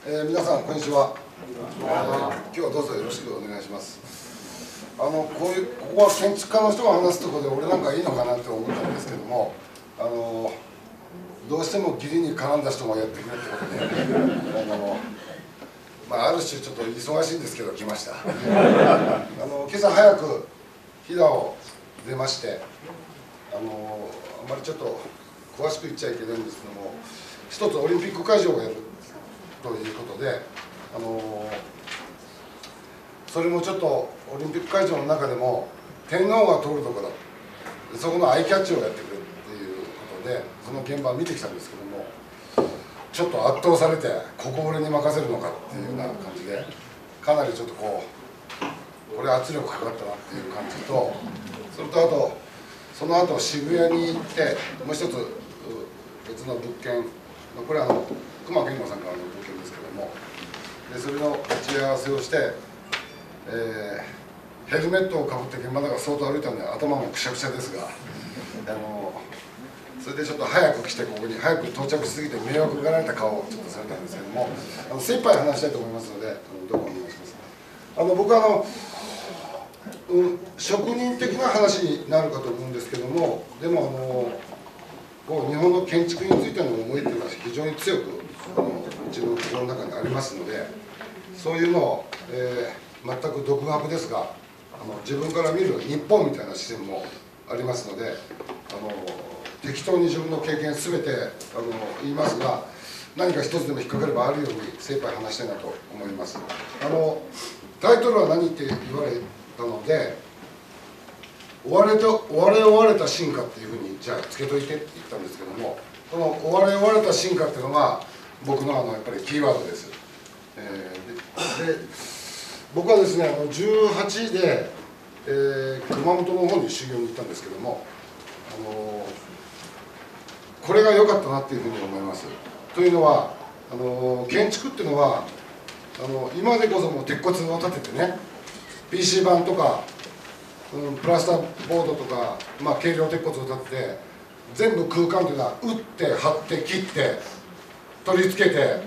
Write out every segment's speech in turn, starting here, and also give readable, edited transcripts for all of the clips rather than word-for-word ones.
皆さんこんにちは。今日はどうぞよろしくお願いします。ここは建築家の人が話すところで俺なんかいいのかなって思ったんですけども、どうしても義理に絡んだ人がやってくれってことで、ある種ちょっと忙しいんですけど来ました。今朝早く飛騨を出まして、あまりちょっと詳しく言っちゃいけないんですけども、一つオリンピック会場をやるということで、それもちょっとオリンピック会場の中でも天皇が通るところ、そこのアイキャッチをやってくれっていうことでその現場を見てきたんですけども、ちょっと圧倒されてここ俺に任せるのかっていうような感じで、かなりちょっとこれ圧力かかったなっていう感じと、それとあとその後渋谷に行ってもう一つ別の物件、これは隈研吾さんからの物件ですけども、でそれの打ち合わせをして、ヘルメットをかぶって現場だから相当歩いたんで頭もくしゃくしゃですが、それでちょっと早く来てここに早く到着しすぎて迷惑がられた顔をちょっとされたんですけども、精一杯話したいと思いますのでどうもお願いします。僕は職人的な話になるかと思うんですけども、でも日本の建築についての思いというのは非常に強くうちの心の中にありますので、そういうのを、全く独学ですが自分から見る日本みたいな視線もありますので、適当に自分の経験全て言いますが、何か一つでも引っかかればあるように精一杯話したいなと思います。タイトルは何って言われたので、追われた進化っていうふうにじゃあつけといてって言ったんですけども、この追われた進化っていうのが僕のやっぱりキーワードです。で僕はですね18で、熊本の方に修行に行ったんですけども、これが良かったなっていうふうに思います。というのは建築っていうのは今でこそもう鉄骨を立ててね PC 板とかプラスターボードとか、軽量鉄骨を立てて全部空間というのは打って貼って切って取り付けて、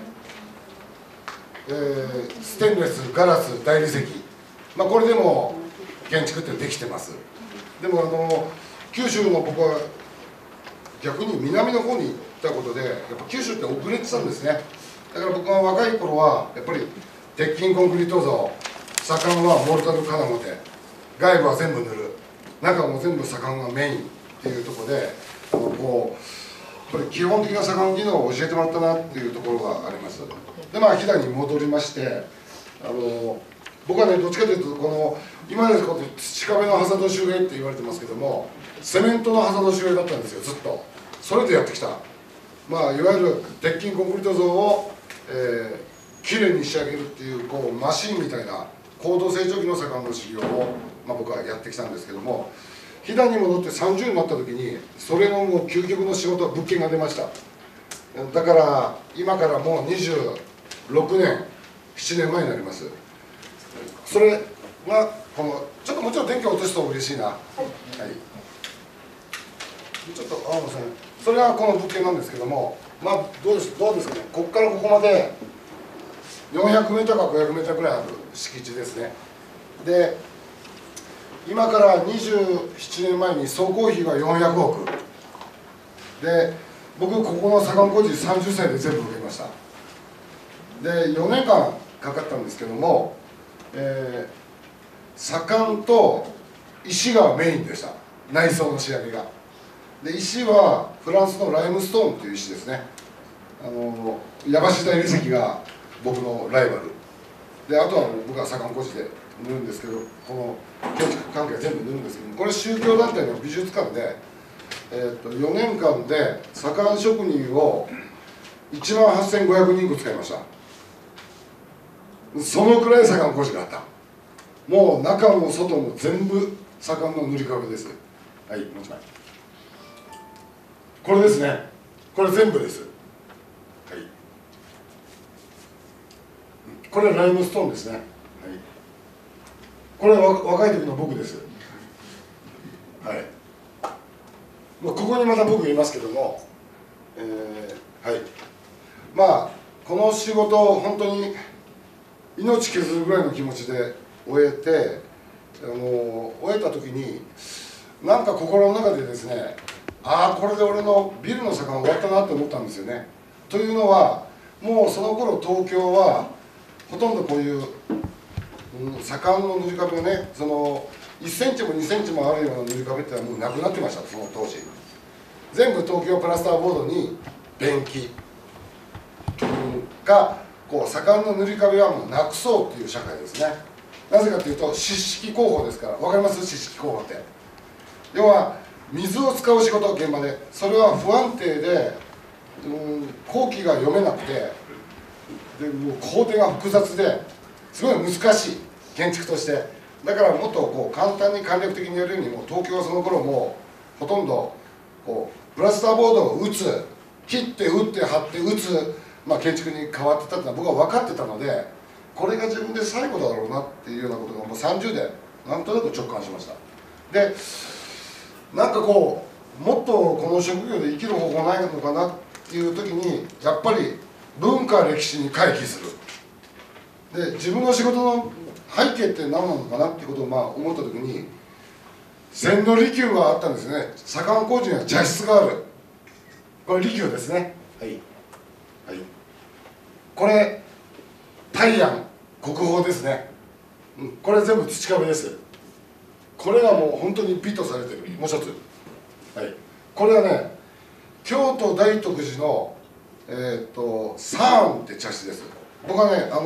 ステンレスガラス大理石、これでも建築ってできてます。でも九州の僕は逆に南の方に行ったことでやっぱ九州って遅れてたんですね。だから僕が若い頃はやっぱり鉄筋コンクリート像、左官はモルタル金モテ、外部は全部塗る、中も全部左官がメインっていうところでやっぱり基本的な左官技能を教えてもらったなっていうところがあります。で飛騨に戻りまして、僕はねどっちかというと今ですと土壁のハザード周辺って言われてますけども、セメントのハザード周辺だったんですよずっと。それでやってきた、いわゆる鉄筋コンクリート像を、きれいに仕上げるっていうマシンみたいな高度成長期の左官の修行を、僕はやってきたんですけども、飛騨に戻って30になった時にそれのもう究極の仕事物件が出ました。だから今からもう26年7年前になります。それがちょっともちろん電気を落とすと嬉しいな、はいちょっとそれはこの物件なんですけども、どうですかね、ここからここまで400メーターか500メーターぐらいある敷地ですね。で今から27年前に総工費が400億で、僕ここの左官工事30歳で全部受けました。で4年間かかったんですけども、左官と石がメインでした、内装の仕上げが。で石はフランスのライムストーンという石ですね。矢橋大理石が僕のライバルで、あとは僕は左官工事で塗るんですけど、この建築関係全部塗るんですけど、これ宗教団体の美術館で、4年間で左官職人を18,500人使いました。そのくらい左官工事があった。もう中も外も全部左官の塗り壁です。はい、もう一枚。これですね。これ全部です。はい。これライムストーンですね。はい。これは若い時の僕です。はい。ここにまた僕いますけども、はい。 この仕事を本当に命削るぐらいの気持ちで終えて、終えた時になんか心の中でですね、ああこれで俺のビルの左官終わったなって思ったんですよね。というのはもうその頃東京はほとんどこういう、左官の塗り壁がね、その1センチも2センチもあるような塗り壁ってのはもうなくなってました。その当時全部東京プラスターボードに便器がこう左官の塗り壁はもうなくそうっていう社会ですね。なぜかというと湿式工法ですから。分かります？湿式工法って要は水を使う仕事、現場でそれは不安定で、工期が読めなくて、でもう工程が複雑ですごい難しい建築として。だからもっとこう簡単に簡略的にやるように、もう東京はその頃もうほとんどこうプラスターボードを打つ、切って打って貼って打つ、建築に変わってたっていうのは僕は分かってたので、これが自分で最後だろうなっていうようなことがもう30でなんとなく直感しました。でなんかこうもっとこの職業で生きる方法ないのかなっていう時に、やっぱり文化歴史に回帰する。で自分の仕事の背景って何なのかなっていうことを思った時に、千利休があったんですね。左官工事には茶室がある。これ利休ですね。はい、はい、これ大安国宝ですね。これ全部土壁です。これがもう本当に美とされてる。もう一つ、はい、これはね京都大徳寺のサーンって茶室です。僕はね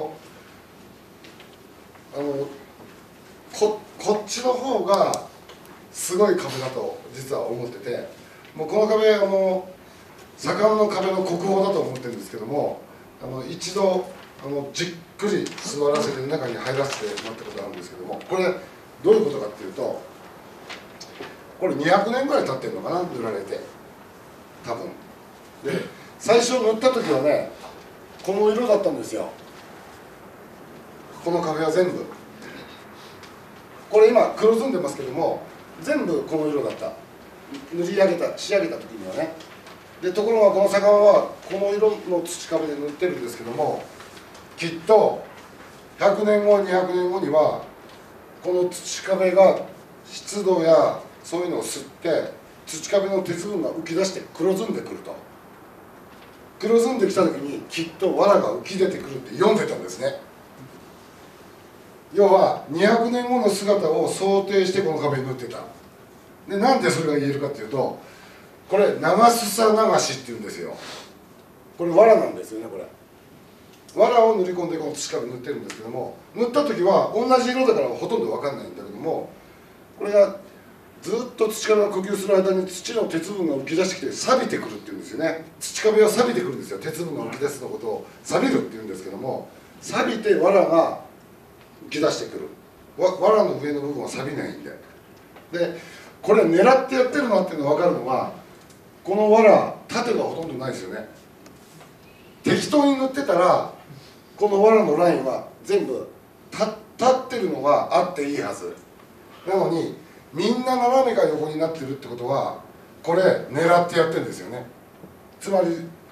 こっちの方がすごい壁だと実は思ってて、もうこの壁左官の壁の国宝だと思ってるんですけども、一度じっくり座らせて中に入らせてもらったことあるんですけども、これどういうことかっていうと、これ200年ぐらい経ってるのかな、塗られて多分。で最初塗った時はねこの色だったんですよ。この壁は全部これ今黒ずんでますけども、全部この色だった。塗り上げた仕上げた時にはね。でところがこの左官はこの色の土壁で塗ってるんですけども、きっと100年後200年後にはこの土壁が湿度やそういうのを吸って土壁の鉄分が浮き出して黒ずんでくると。黒ずんできた時にきっと藁が浮き出てくるって読んでたんですね。要は200年後の姿を想定してこの壁に塗ってた。でなんでそれが言えるかっていうと、これ長すさ流しっていうんですよ。これ藁なんですよね。これ藁を塗り込んでこの土壁塗ってるんですけども、塗った時は同じ色だからほとんど分かんないんだけども、これがずっと土壁が呼吸する間に土の鉄分が浮き出してきて錆びてくるっていうんですよね。土壁は錆びてくるんですよ。鉄分が浮き出すのことを錆びるっていうんですけども、錆びて藁が浮き出してくる。藁の上の部分は錆びないんで。でこれ狙ってやってるなっていうのが分かるのは、この藁縦がほとんどないですよね。適当に塗ってたらこの藁のラインは全部立ってるのがあっていいはずなのに、みんな斜めか横になってるってことはこれ狙ってやってるんですよね。つまり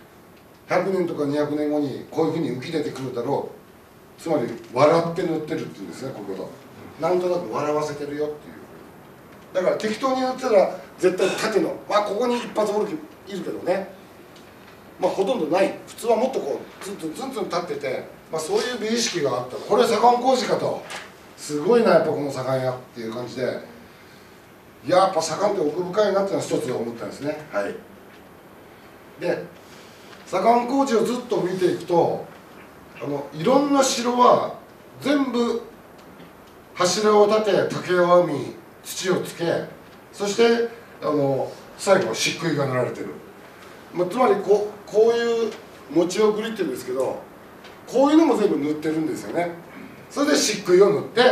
100年とか200年後にこういうふうに浮き出てくるだろう。つまり笑って塗ってるっていうんですね。こういうこと、なんとなく笑わせてるよっていう。だから適当に塗ってたら絶対縦のここに一発折るいるけどね、ほとんどない。普通はもっとこうツンツンツンツン立ってて、そういう美意識があった。これ左官工事かと、すごいなやっぱこの左官屋っていう感じで、やっぱ左官って奥深いなっていうのは一つ思ったんですね。はい。で左官工事をずっと見ていくと、いろんな城は全部柱を立て竹を編み土をつけ、そして最後漆喰が塗られてる。つまりこういう餅送りっていうんですけど、こういうのも全部塗ってるんですよね。それで漆喰を塗って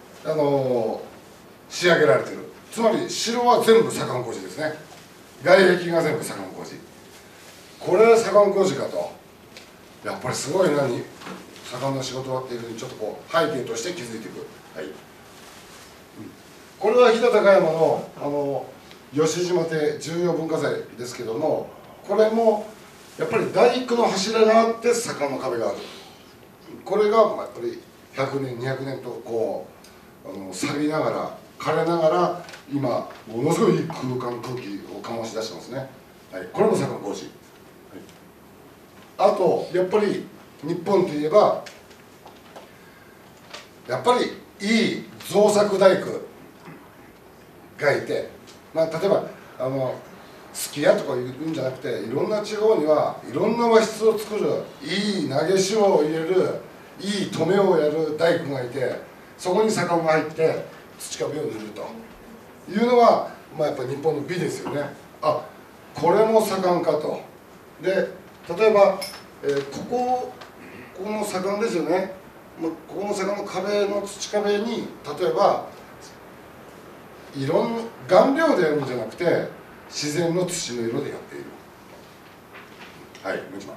仕上げられてる。つまり城は全部左官工事ですね。外壁が全部左官工事。これ左官工事かと、やっぱりすごい左官の仕事はっていうふうにちょっとこう背景として気づいていく。はい、これは飛騨高山の吉島邸重要文化財ですけども、これも、 やっぱり大工の柱があって坂の壁がある。これがやっぱり100年200年とこう錆びながら枯れながら今ものすごいいい空気を醸し出してますね。はい、これも坂の工事。はい、あとやっぱり日本といえばやっぱりいい造作大工がいて、まあ、例えばすき家とか言うんじゃなくて、いろんな地方にはいろんな和室を作る、いい投げ師を入れる、いい止めをやる大工がいて、そこに左官が入って土壁を塗るというのは、まあ、やっぱり日本の美ですよね。あ、これも左官かと。で例えば、この左官ですよね。ここの左官の壁の土壁に例えばいろんな顔料でやるんじゃなくて自然の土の色でやっている。はい、もう一番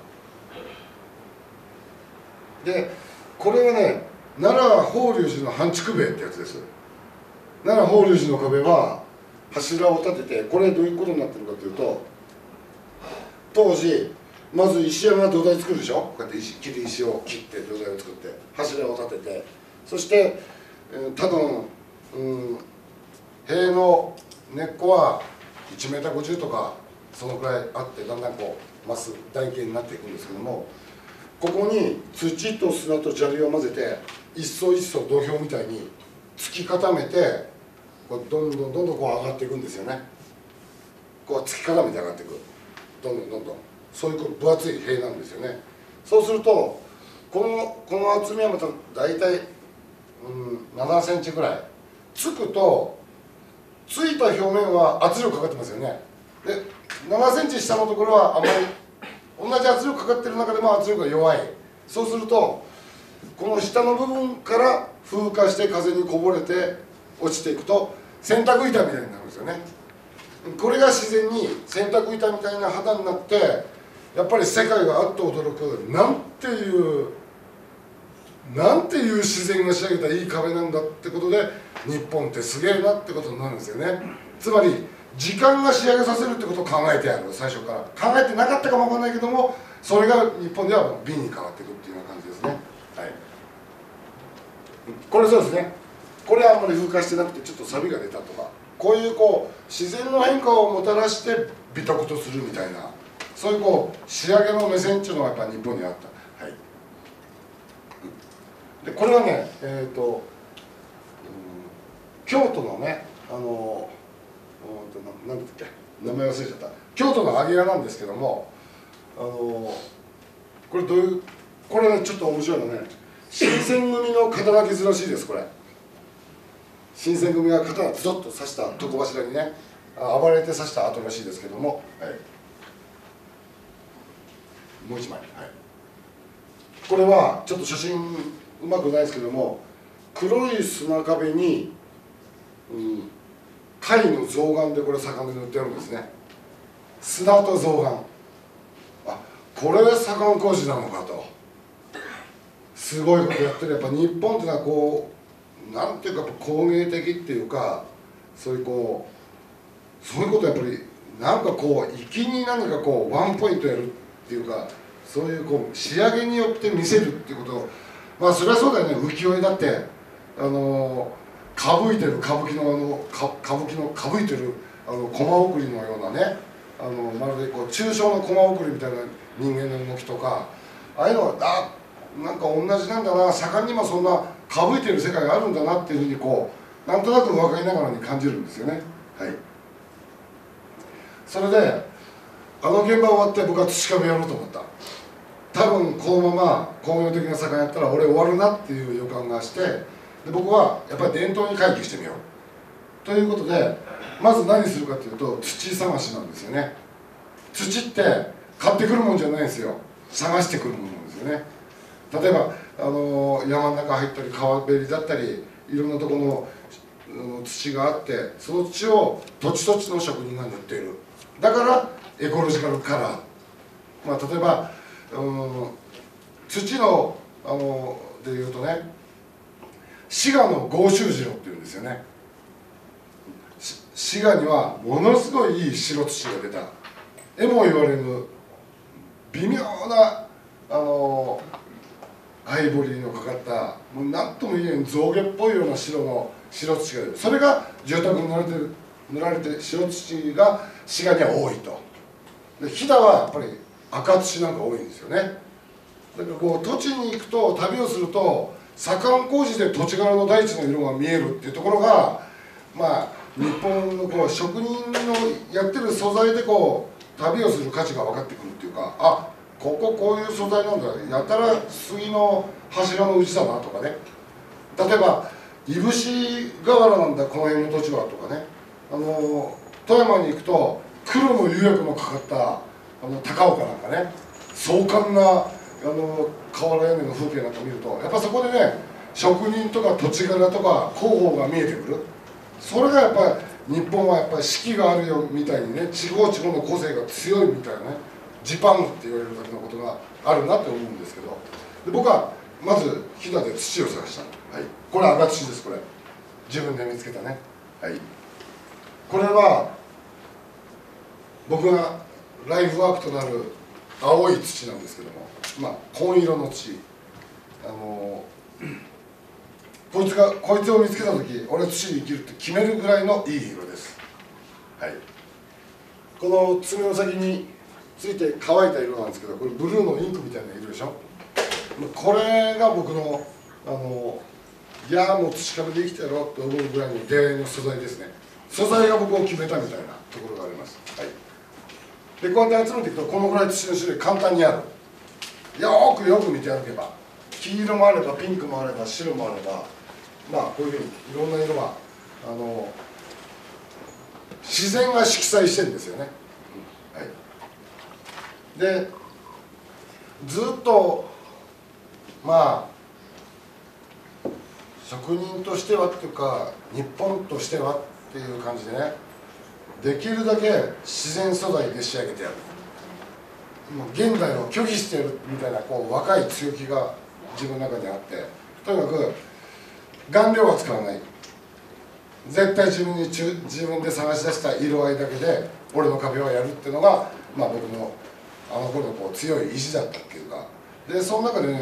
で、これはね、奈良法隆寺の半築塀ってやつです。奈良法隆寺の壁は柱を立てて、これどういうことになってるかというと、当時まず石山が土台作るでしょ。こうやって切り石を切って土台を作って柱を立てて、そして多分、塀の根っこは1メーター50とかそのくらいあって、だんだんこうマス台形になっていくんですけども、ここに土と砂と砂利を混ぜて一層一層土俵みたいに突き固めて、こうどんどんこう上がっていくんですよね。こう突き固めて上がっていく、どんどんそういう分厚い塀なんですよね。そうするとこの厚みはまた大体、7センチぐらいつくと、ついた表面は圧力かかってますよね。で7センチ下のところはあまり同じ圧力かかってる中でも圧力が弱い。そうするとこの下の部分から風化して風にこぼれて落ちていくと洗濯板みたいになるんですよね。これが自然に洗濯板みたいな肌になって、やっぱり世界があっと驚く、なんていう自然が仕上げたいい壁なんだってことで、日本ってすげえなってことになるんですよね。つまり時間が仕上げさせるってことを考えてやる。最初から考えてなかったかもわからないけども、それが日本では美に変わっていくっていうような感じですね。はい、これそうですね。これはあんまり風化してなくてちょっと錆が出たとか、こういう自然の変化をもたらして美徳とするみたいな、そういう仕上げの目線っていうのがやっぱり日本にあった。はい、でこれはね、京都のね、なんだっけ、名前忘れちゃった、京都の揚げ屋なんですけども、これこれね、ちょっと面白いのね、新選組の刀傷らしいです。これ新選組が刀をズドッと刺した床柱にね、暴れて刺した跡らしいですけども、はい、もう一枚、はい、これはちょっと写真うまくないですけども、黒い砂壁に、貝の象眼でこれ左官で塗ってあるんですね。砂と象眼、あ、これが左官工事なのかと。すごいことやってる。やっぱ日本ってのはなんていうか工芸的っていうか、そういうことやっぱりなんか粋に何かワンポイントやるっていうか、そういう仕上げによって見せるっていうことを、まあそれはそうだよね。浮世絵だって歌舞いてる歌舞伎の歌舞いてるコマ送りのようなね、まるで抽象のコマ送りみたいな人間の動きとか、ああいうのはなんか同じなんだな、盛んにもそんな歌舞いてる世界があるんだなっていうふうになんとなく分かりながらに感じるんですよね。はい、それで現場終わって僕は土壁やろうと思った。多分このまま工業的な盛んやったら俺終わるなっていう予感がして、で僕はやっぱり伝統に回帰してみようということで、まず何するかというと土探しなんですよね。土って買ってくるもんじゃないんですよ。探してくるものなんですよね。例えば山の中入ったり川べりだったりいろんなところの土があって、その土を土地土地の職人が塗っている。だからエコロジカルカラー、例えば土のでいうとね、滋賀の甲州城っていうんですよね。滋賀にはものすごいいい白土が出た。えも言われる微妙なアイボリーのかかったもう何とも言えん象牙っぽいような白土が出る。それが住宅に塗られて白土が滋賀には多いと。で飛騨はやっぱり赤土なんか多いんですよね。だからこう土地に行くと旅をすると左官工事で土地柄の大地の色が見えるっていうところがまあ日本のこう職人のやってる素材でこう旅をする価値が分かってくるっていうか、あ、こういう素材なんだ、やたら杉の柱のうちだなとかね、例えばいぶし瓦なんだこの辺の土地はとかね、富山に行くと黒の釉薬のかかった高岡なんかね、壮観な瓦屋根の風景なんか見るとやっぱそこでね職人とか土地柄とか工法が見えてくる。それがやっぱり日本はやっぱり四季があるよみたいにね、地方地方の個性が強いみたいなね、ジパングって言われるだけのことがあるなって思うんですけど、で僕はまず飛騨で土を探した、はい、これ赤土です。これ自分で見つけたね、はい、これは僕がライフワークとなる青い土なんですけども、まあ紺色の土、こいつを見つけた時俺は土に生きるって決めるぐらいのいい色です、はい、この爪の先について乾いた色なんですけど、これブルーのインクみたいな色でしょ。これが僕のいやもう土壁で生きてやろうと思うぐらいの出会いの素材ですね。素材が僕を決めたみたいなところがあります、はい、でこうやって集めていくとこのぐらい土の種類簡単にある。よく見て歩けば黄色もあればピンクもあれば白もあれば、まあこういうふうにいろんな色が自然が色彩してるんですよね、はい、でずっとまあ職人としてはっていうか日本としてはっていう感じでね、できるだけ自然素材で仕上げてやる、もう現代を拒否してやるみたいなこう若い強気が自分の中にあって、とにかく顔料は使わない、絶対自分で探し出した色合いだけで俺の壁をやるっていうのが、まあ、僕の頃のこう強い意志だったっていうか、でその中でね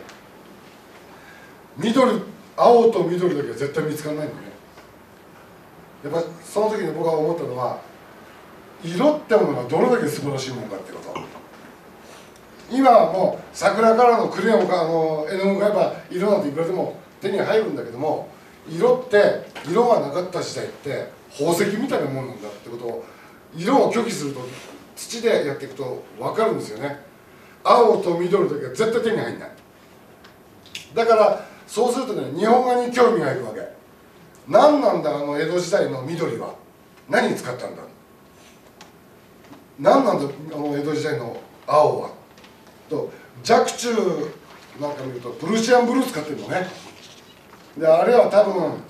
青と緑だけは絶対見つからないんだよね。やっぱその時に僕が思ったのは色ってものがどれだけ素晴らしいものかってこと。今はもう桜からのクレヨンか絵の具がやっぱ色なんていくらでも手に入るんだけども、色がなかった時代って宝石みたいなもんなんだってことを色を拒否すると土でやっていくと分かるんですよね。青と緑だけは絶対手に入んない。だからそうするとね日本画に興味がいくわけ。何なんだ江戸時代の緑は何に使ったんだ、何なんだ江戸時代の青はと、若冲なんか見るとプルシアンブルー使ってるのね。であれは多分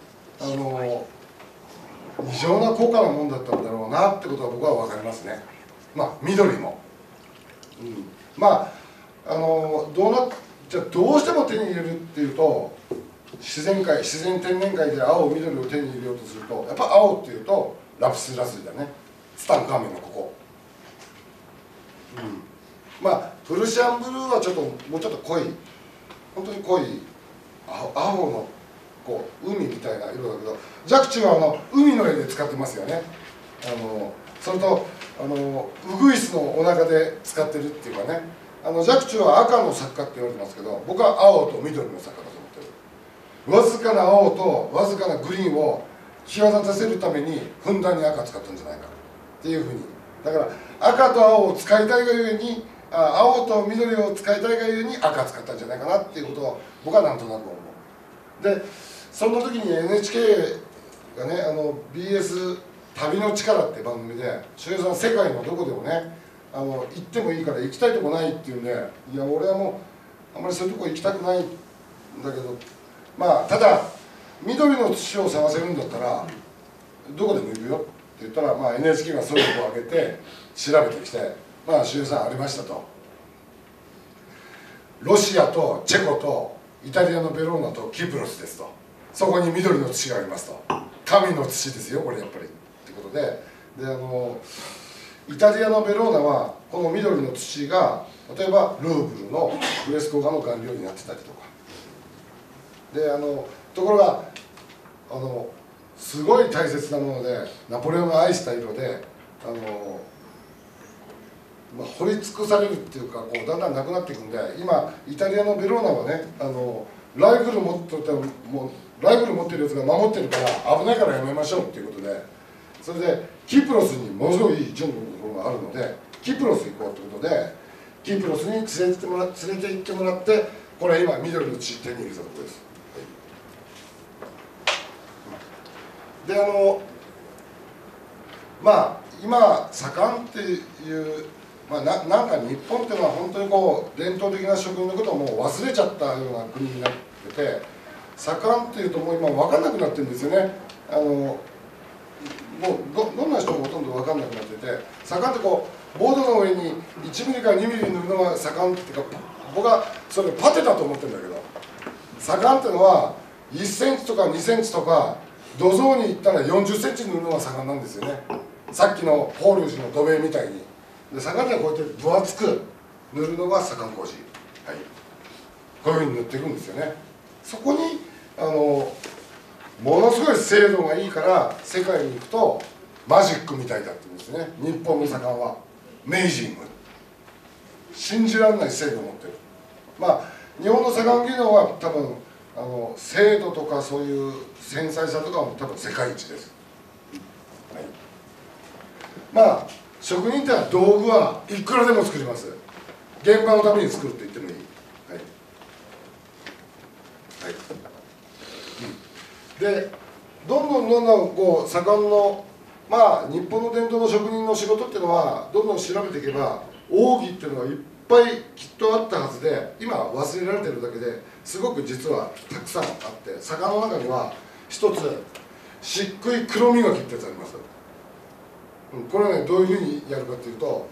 異常な高価なもんだったんだろうなってことは僕は分かりますね。まあ緑も、まあじゃあどうしても手に入れるっていうと自然天然界で青緑を手に入れようとするとやっぱ青っていうとラピスラズリだね、ツタンカーメンのここ、まあプルシアンブルーはもうちょっと濃い、本当に濃い青のこう海みたいな色だけど、若冲は海の絵で使ってますよね。それとウグイスのお腹で使ってるっていうかね、若冲は赤の作家って言われてますけど、僕は青と緑の作家だと思ってる。わずかな青とわずかなグリーンを際立たせるためにふんだんに赤使ったんじゃないかっていうふうに、だから赤と青を使いたいがゆえに青と緑を使いたいがゆえに赤使ったんじゃないかなっていうことを僕はなんとなく思う。でその時に NHK がねBS 旅の力って番組で周平さん世界のどこでもね行ってもいいから行きたいとこないっていうんで、いや俺はもうあんまりそういうとこ行きたくないんだけど、まあただ緑の土を探せるんだったらどこでも行くよって言ったら、まあ、NHK がそういうとこを挙げて調べてきて、まあ周平さんありましたと。ロシアとチェコとイタリアのベローナとキプロスですと。そこに緑の土がありますと。神の土ですよこれやっぱりってことで、 イタリアのベローナはこの緑の土が例えばルーブルのフレスコ画の顔料になってたりとかで、ところがすごい大切なものでナポレオンが愛した色で掘り尽くされるっていうかこうだんだんなくなっていくんで、今イタリアのベローナはねライフル持ってるやつが守ってるから危ないからやめましょうっていうことで、それでキプロスにものすごい準備のところがあるのでキプロス行こうということでキプロスに連れて行ってもらってこれ今緑の地手に入れたところです。で今盛んっていうなんか日本っていうのは本当にこう伝統的な食品のことをもう忘れちゃったような国になってて、盛んっていうともう今分かんなくなってるんですよね。もうどんな人もほとんど分かんなくなってて、盛んってこうボードの上に1ミリから2ミリ塗るのが盛んっていうか、僕はそれパテだと思ってるんだけど、盛んっていうのは1センチとか2センチとか土蔵に行ったら40センチ塗るのが盛んなんですよね。さっきの法隆寺の土塀みたいに。で盛んにはこうやって分厚く塗るのが盛ん麹、はい、こういうふうに塗っていくんですよね。そこにものすごい精度がいいから世界に行くとマジックみたいだって言うんですね。日本の盛んはメイジング、信じられない精度を持ってる。日本の盛ん技能は多分精度とかそういう繊細さとかも多分世界一です、はい。職人ってのは道具はいくらでも作ります。現場のために作ると言ってもいい。はい、はい、でどんどんこう盛んの日本の伝統の職人の仕事っていうのはどんどん調べていけば奥義っていうのはいっぱいきっとあったはずで、今忘れられてるだけですごく実はたくさんあって、盛んの中には一つ漆喰黒磨きってやつあります。これはねどういうふうにやるかっていうと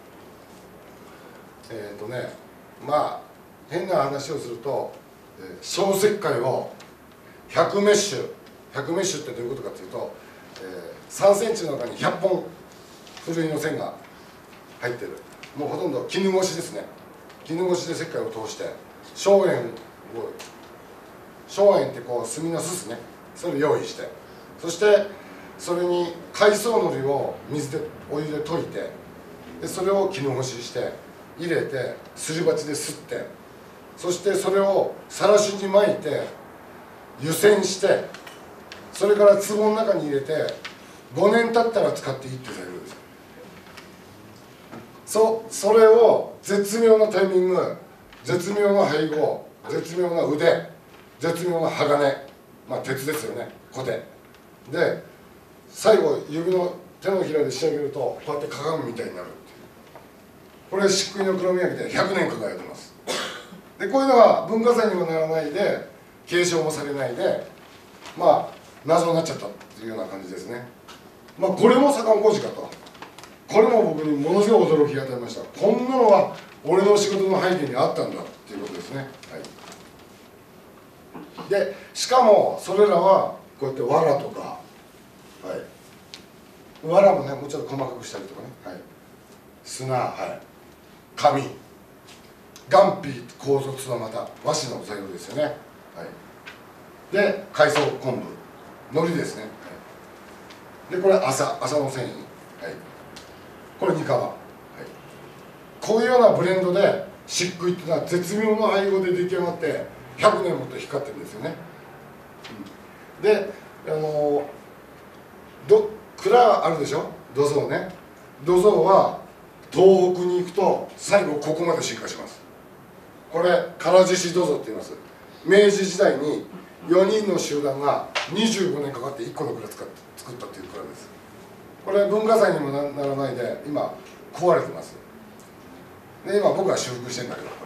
変な話をすると小石灰を100メッシュってどういうことかっていうと、3センチの中に100本ふるいの線が入ってる、もうほとんど絹ごしですね。絹ごしで石灰を通して松煙ってこう炭のすすね、それを用意して、そしてそれに海藻のりをお湯で溶いて、でそれを絹ごしして入れてすり鉢ですって、そしてそれをさらしに巻いて湯煎して、それから壺の中に入れて5年経ったら使っていいってされるんです。それを絶妙なタイミング、絶妙な配合、絶妙な腕、絶妙な鋼、鉄ですよね、コテで最後手のひらで仕上げるとこうやって鏡みたいになるっていう、これ漆喰の黒磨きで100年輝いてます。でこういうのが文化財にもならないで継承もされないで謎になっちゃったっていうような感じですね。これも盛ん麹かと、これも僕にものすごい驚きが与えました。こんなのは俺の仕事の背景にあったんだっていうことですね、はい。でしかもそれらはこうやって藁とか、藁もねもうちょっと細かくしたりとかね、砂、紙、岩皮構造はまた和紙の材料ですよね、で海藻昆布、海苔ですね、でこれ麻の繊維、これ煮皮、こういうようなブレンドで漆喰っていうのは絶妙な配合で出来上がって100年もっと光ってるんですよね。で蔵あるでしょ、土蔵ね。土蔵は東北に行くと最後ここまで進化します。これ唐獅子土蔵って言います。明治時代に4人の集団が25年かかって1個の蔵作ったっていう蔵です。これ文化財にもならないで今壊れてます。で今僕は修復してんだけど、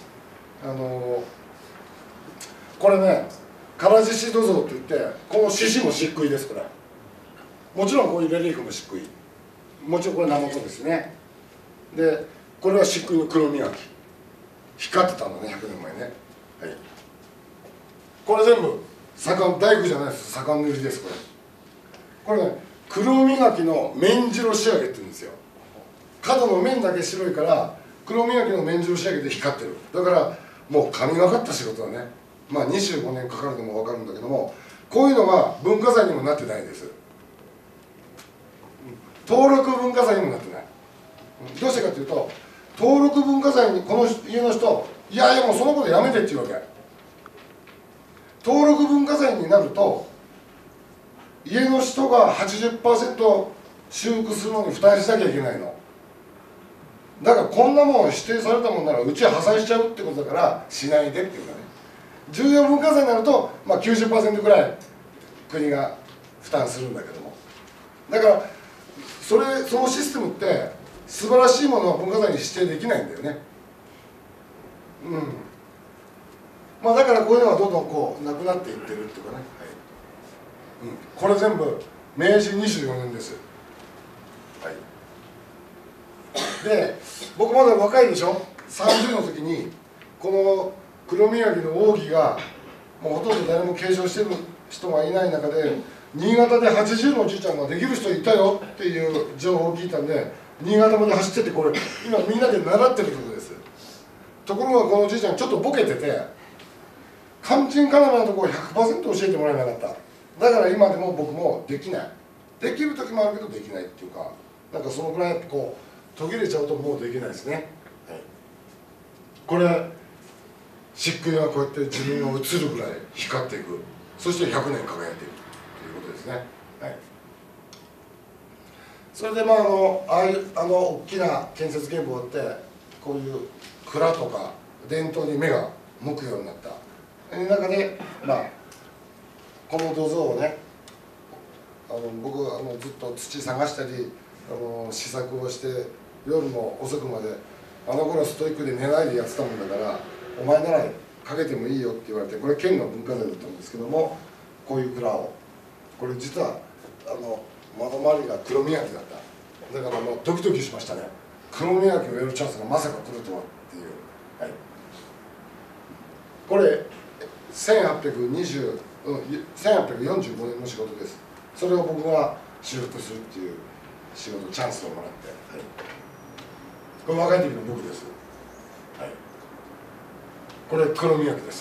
これね唐獅子土蔵って言って、この獅子も漆喰です。これもちろんこういうレリーフも漆喰、もちろんこれナマコですね。でこれは漆喰の黒磨き、光ってたんだね100年前ね、これ全部大工じゃないです、盛ん塗りです。これね黒磨きの面白仕上げって言うんですよ。 角の面だけ白いから黒磨きの面白仕上げで光ってる。だからもう神がかった仕事だね。まあ25年かかるのも分かるんだけども、こういうのが文化財にもなってないです。登録文化財にもなってない。どうしてかというと、登録文化財にこの家の人、いやいやもうそのことやめてっていうわけ。登録文化財になると家の人が 80% 修復するのに負担しなきゃいけないの。だからこんなもん指定されたもんならうちは破産しちゃうってことだからしないでっていうかね。重要文化財になると、まあ、90% ぐらい国が負担するんだけども、だからそのシステムって素晴らしいものは文化財に指定できないんだよね。まあだからこういうのがどんどんこうなくなっていってるっていうかね、これ全部明治24年です。で僕まだ若いでしょ。30の時にこの黒宮城の奥義がもうほとんど誰も継承してる人がいない中で、新潟で80のおじいちゃんができる人いたよっていう情報を聞いたんで、新潟まで走ってて、これ今みんなで習ってることです。ところがこのおじいちゃんちょっとボケてて、肝心要のところを 100% 教えてもらえなかった。だから今でも僕もできない。できる時もあるけどできないっていうか、なんかそのぐらいこう途切れちゃうともうできないですね。これ漆喰がこうやって自分を映るぐらい光っていく。そして100年輝いているということですね。それでまあ大きな建設現場があって、こういう蔵とか伝統に目が向くようになった。中でまあこの土蔵をね、僕ずっと土探したり試作をして夜も遅くまで、あの頃ストイックで寝ないでやってたもんだから、お前ならかけてもいいよって言われて、これ県の文化財だったんですけども、こういう蔵を、これ実は窓周りが黒磨きだった。だからもうドキドキしましたね。黒磨きをやるチャンスがまさか来るとはっていう。これ1845年の仕事です。それを僕が修復するっていう仕事チャンスをもらって、これ若い時の僕です。これ黒磨きです。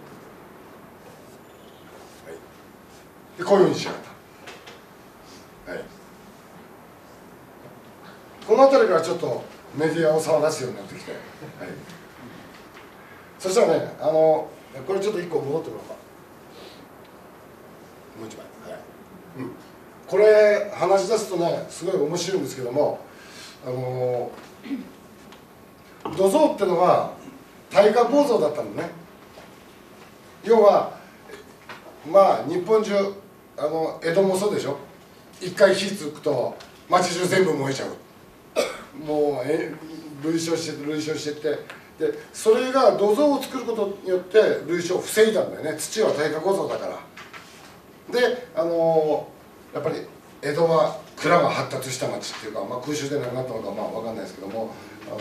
でこういうふうに仕上がった。この辺りからちょっとメディアを騒がすようになってきて、そしたらね、これちょっと1個戻ってもらおうか。もう一枚。これ話し出すとねすごい面白いんですけども、土蔵ってのは耐火構造だったのね。要はまあ日本中江戸もそうでしょ。一回火つくと町中全部燃えちゃう。もう類焼してってで、それが土蔵を作ることによって類焼を防いだんだよね。土は耐火構造だから。でやっぱり江戸は蔵が発達した町っていうか、まあ、空襲でなくなったのかまあ分かんないですけども、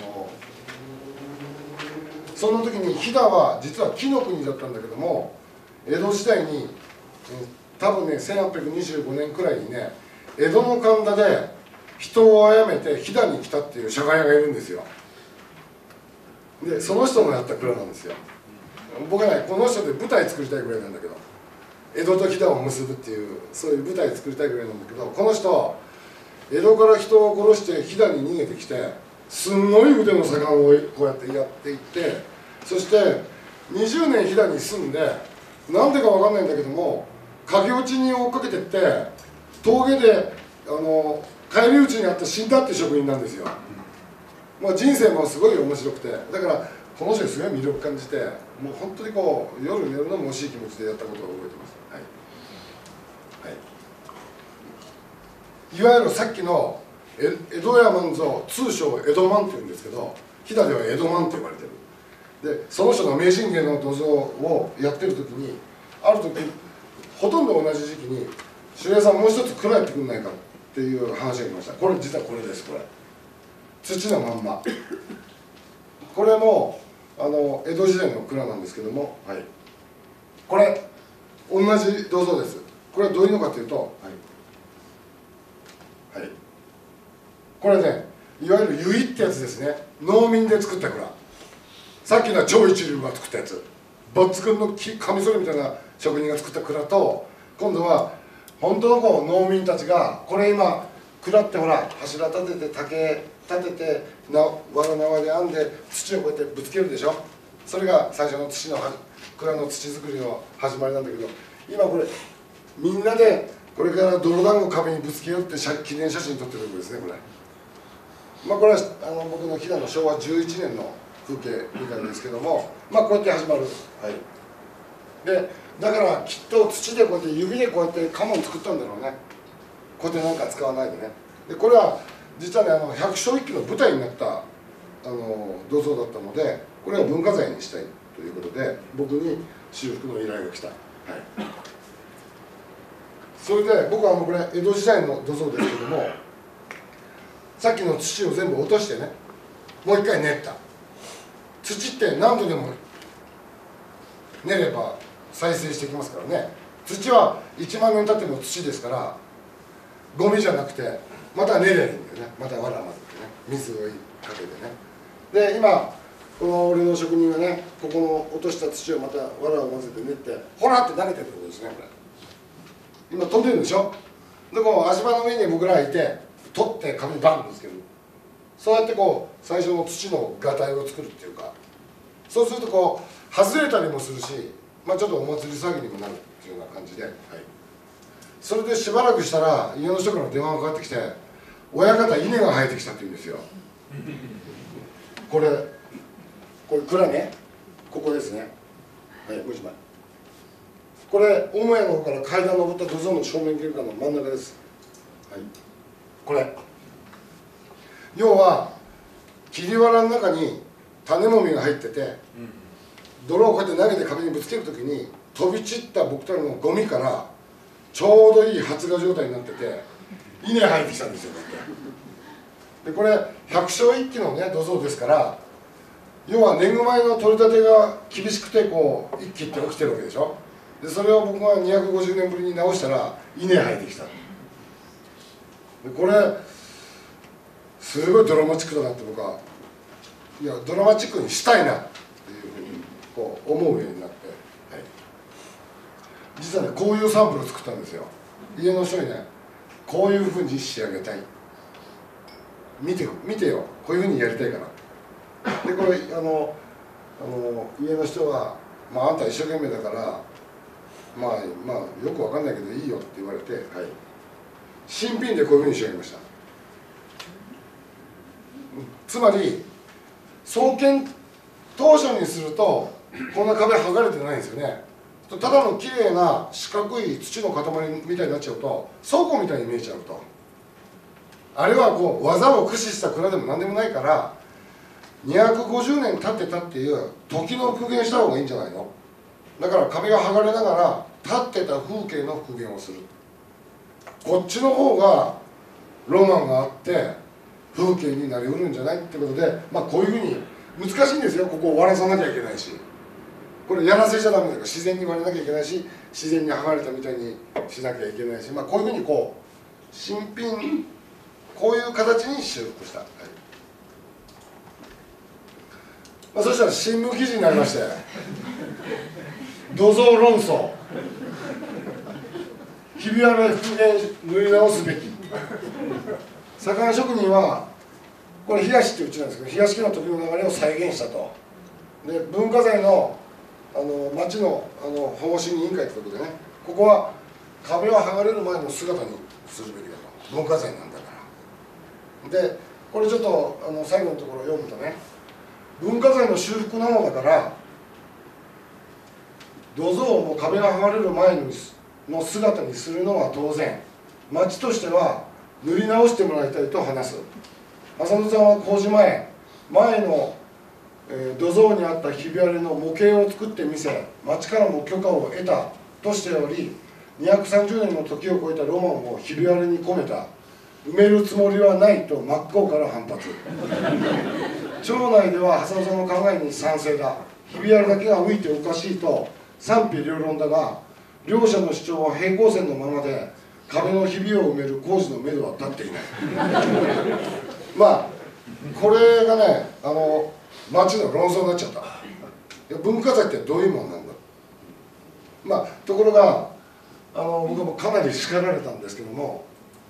その時に飛騨は実は紀の国だったんだけども、江戸時代に多分ね1825年くらいにね、江戸の神田で人を殺めて飛騨に来たっていう酒屋がいるんですよ。でその人のやった蔵なんですよ。僕はねこの人で舞台作りたいぐらいなんだけど、江戸と飛騨を結ぶっていうそういう舞台作りたいぐらいなんだけど、この人江戸から人を殺して飛騨に逃げてきて、すんごい腕の盛んをこうやってやっていって、そして20年飛騨に住んで、なんでか分かんないんだけども駆け落ちに追っかけてって峠で返り討ちにあって死んだって職人なんですよ。まあ人生もすごい面白くて、だからこの人にすごい魅力感じて、もう本当にこう夜寝るのも惜しい気持ちでやったことを覚えてます。いわゆるさっきの江戸屋万蔵、通称江戸万っていうんですけど、飛騨では江戸万って呼ばれてる。でその人の名人芸の土蔵をやってる時に、ある時ほとんど同じ時期に「守衛さんもう一つ蔵やってくんないか」っていう話が来ました。これ実はこれです。これ土のまんま。これも江戸時代の蔵なんですけども、これ同じ土蔵です。これはどういうのかというと、これねいわゆる湯井ってやつですね。農民で作った蔵。さっきのは超一流が作ったやつ、ぼっつくんのカミソリみたいな職人が作った蔵と、今度は本当のこう農民たちが、これ今蔵ってほら柱立てて竹立ててわら縄で編んで土をこうやってぶつけるでしょ。それが最初の蔵の土作りの始まりなんだけど、今これみんなでこれから泥団子を壁にぶつけようって記念写真撮ってるとこですね、これ。まあこれは僕の飛騨の昭和11年の風景みたいですけども、まあこうやって始まる。はい。でだからきっと土でこうやって指でこうやって家紋作ったんだろうね。こうやってなんか使わないでね。でこれは実はね百姓一揆の舞台になった銅像だったので、これは文化財にしたいということで僕に修復の依頼が来た。はい。それで僕はこれ江戸時代の土像ですけども、さっきの土を全部落としてね、もう一回練った。土って何度でも練れば再生してきますからね。土は1万年経っても土ですから、ゴミじゃなくてまた練れるんだよね。また藁混ぜてね、水をかけてね。で今この俺の職人がね、ここの落とした土をまた藁を混ぜて練って、ほらって投げてるってことですね。これ今飛んでるでしょ。でこう足場の上に僕らいて取って紙バンとつける。そうやってこう最初の土のがたいを作るっていうか、そうするとこう外れたりもするし、まあちょっとお祭り騒ぎにもなるっていうような感じで、はい、それでしばらくしたら家の人から電話がかかってきて「親方稲が生えてきた」って言うんですよ。これ蔵ね、ここですね。はい、もう一枚。これ母屋の方から階段登った土蔵の正面玄関の真ん中です。はい、これ要は切り藁の中に種もみが入ってて、泥をこうやって投げて壁にぶつけるときに飛び散った僕たちのゴミからちょうどいい発芽状態になってて稲生えてきたんですよ。でこれ百姓一揆のね土蔵ですから、要は年貢米の取り立てが厳しくてこう一揆って起きてるわけでしょ。でそれを僕が250年ぶりに直したら稲生えてきた。でこれすごいドラマチックだなって僕はいやドラマチックにしたいなっていうふうにこう思うようになって、はい、実はねこういうサンプルを作ったんですよ。家の人にねこういうふうに仕上げたい、見てよこういうふうにやりたいから。でこれ家の人は「まああんた一生懸命だからまあよくわかんないけどいいよ」って言われて、はい、新品でこういうふうに仕上げました。つまり創建当初にするとこんな壁剥がれてないんですよね。ただの綺麗な四角い土の塊みたいになっちゃうと倉庫みたいに見えちゃうと、あれはこう技を駆使した蔵でも何でもないから250年経ってたっていう時の復元した方がいいんじゃないの。だから壁が剥がれながら立ってた風景の復元をする。こっちの方がロマンがあって風景になりうるんじゃないってことで、まあこういうふうに難しいんですよ。ここを割らさなきゃいけないし、これやらせちゃダメだから自然に割らなきゃいけないし、自然に剥がれたみたいにしなきゃいけないし、まあこういうふうにこう新品こういう形に修復した。はい、まあ、そしたら新聞記事になりまして土蔵論争、ひび割れ復元塗り直すべき。左職人はこれ東ってうちなんですけど、東家の時の流れを再現したと。で文化財の町の保護審議委員会ということでね、ここは壁を剥がれる前の姿にするべきだと、文化財なんだから。でこれちょっと最後のところを読むとね、文化財の修復なのだから土蔵を壁が剥がれる前の姿にするのは当然、町としては塗り直してもらいたいと話す。浅野さんは工事前の、土蔵にあったひび割れの模型を作ってみせ、町からも許可を得たとしており、230年の時を超えたロマンをひび割れに込めた、埋めるつもりはないと真っ向から反発。町内では浅野さんの考えに賛成だ、ひび割れだけが浮いておかしいと賛否両論だが、両者の主張は平行線のままで壁のひびを埋める工事のめどは立っていない。まあこれがね町の論争になっちゃった。文化財ってどういうもんなんだ。まあところが僕もかなり叱られたんですけども、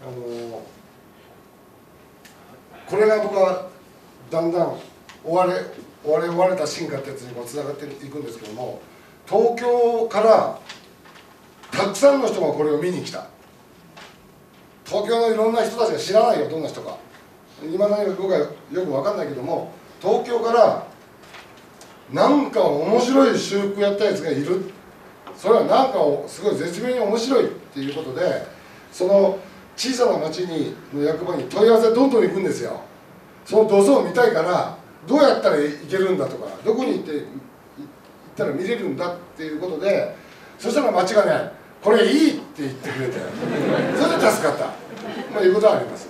これが僕はだんだん追われた進化ってやつにもつながっていくんですけども、東京からたくさんの人がこれを見に来た。東京のいろんな人たちが知らないよ、どんな人か今の僕はよく分かんないけども、東京からなんか面白い修復やったやつがいる、それはなんかすごい絶妙に面白いっていうことで、その小さな町の役場に問い合わせどんどん行くんですよ。その土蔵を見たいからどうやったら行けるんだとか、どこに行ったら見れるんだっていうことで、そしたら町がね、これいいって言ってくれて、それで助かった、まあ、いうことはあります。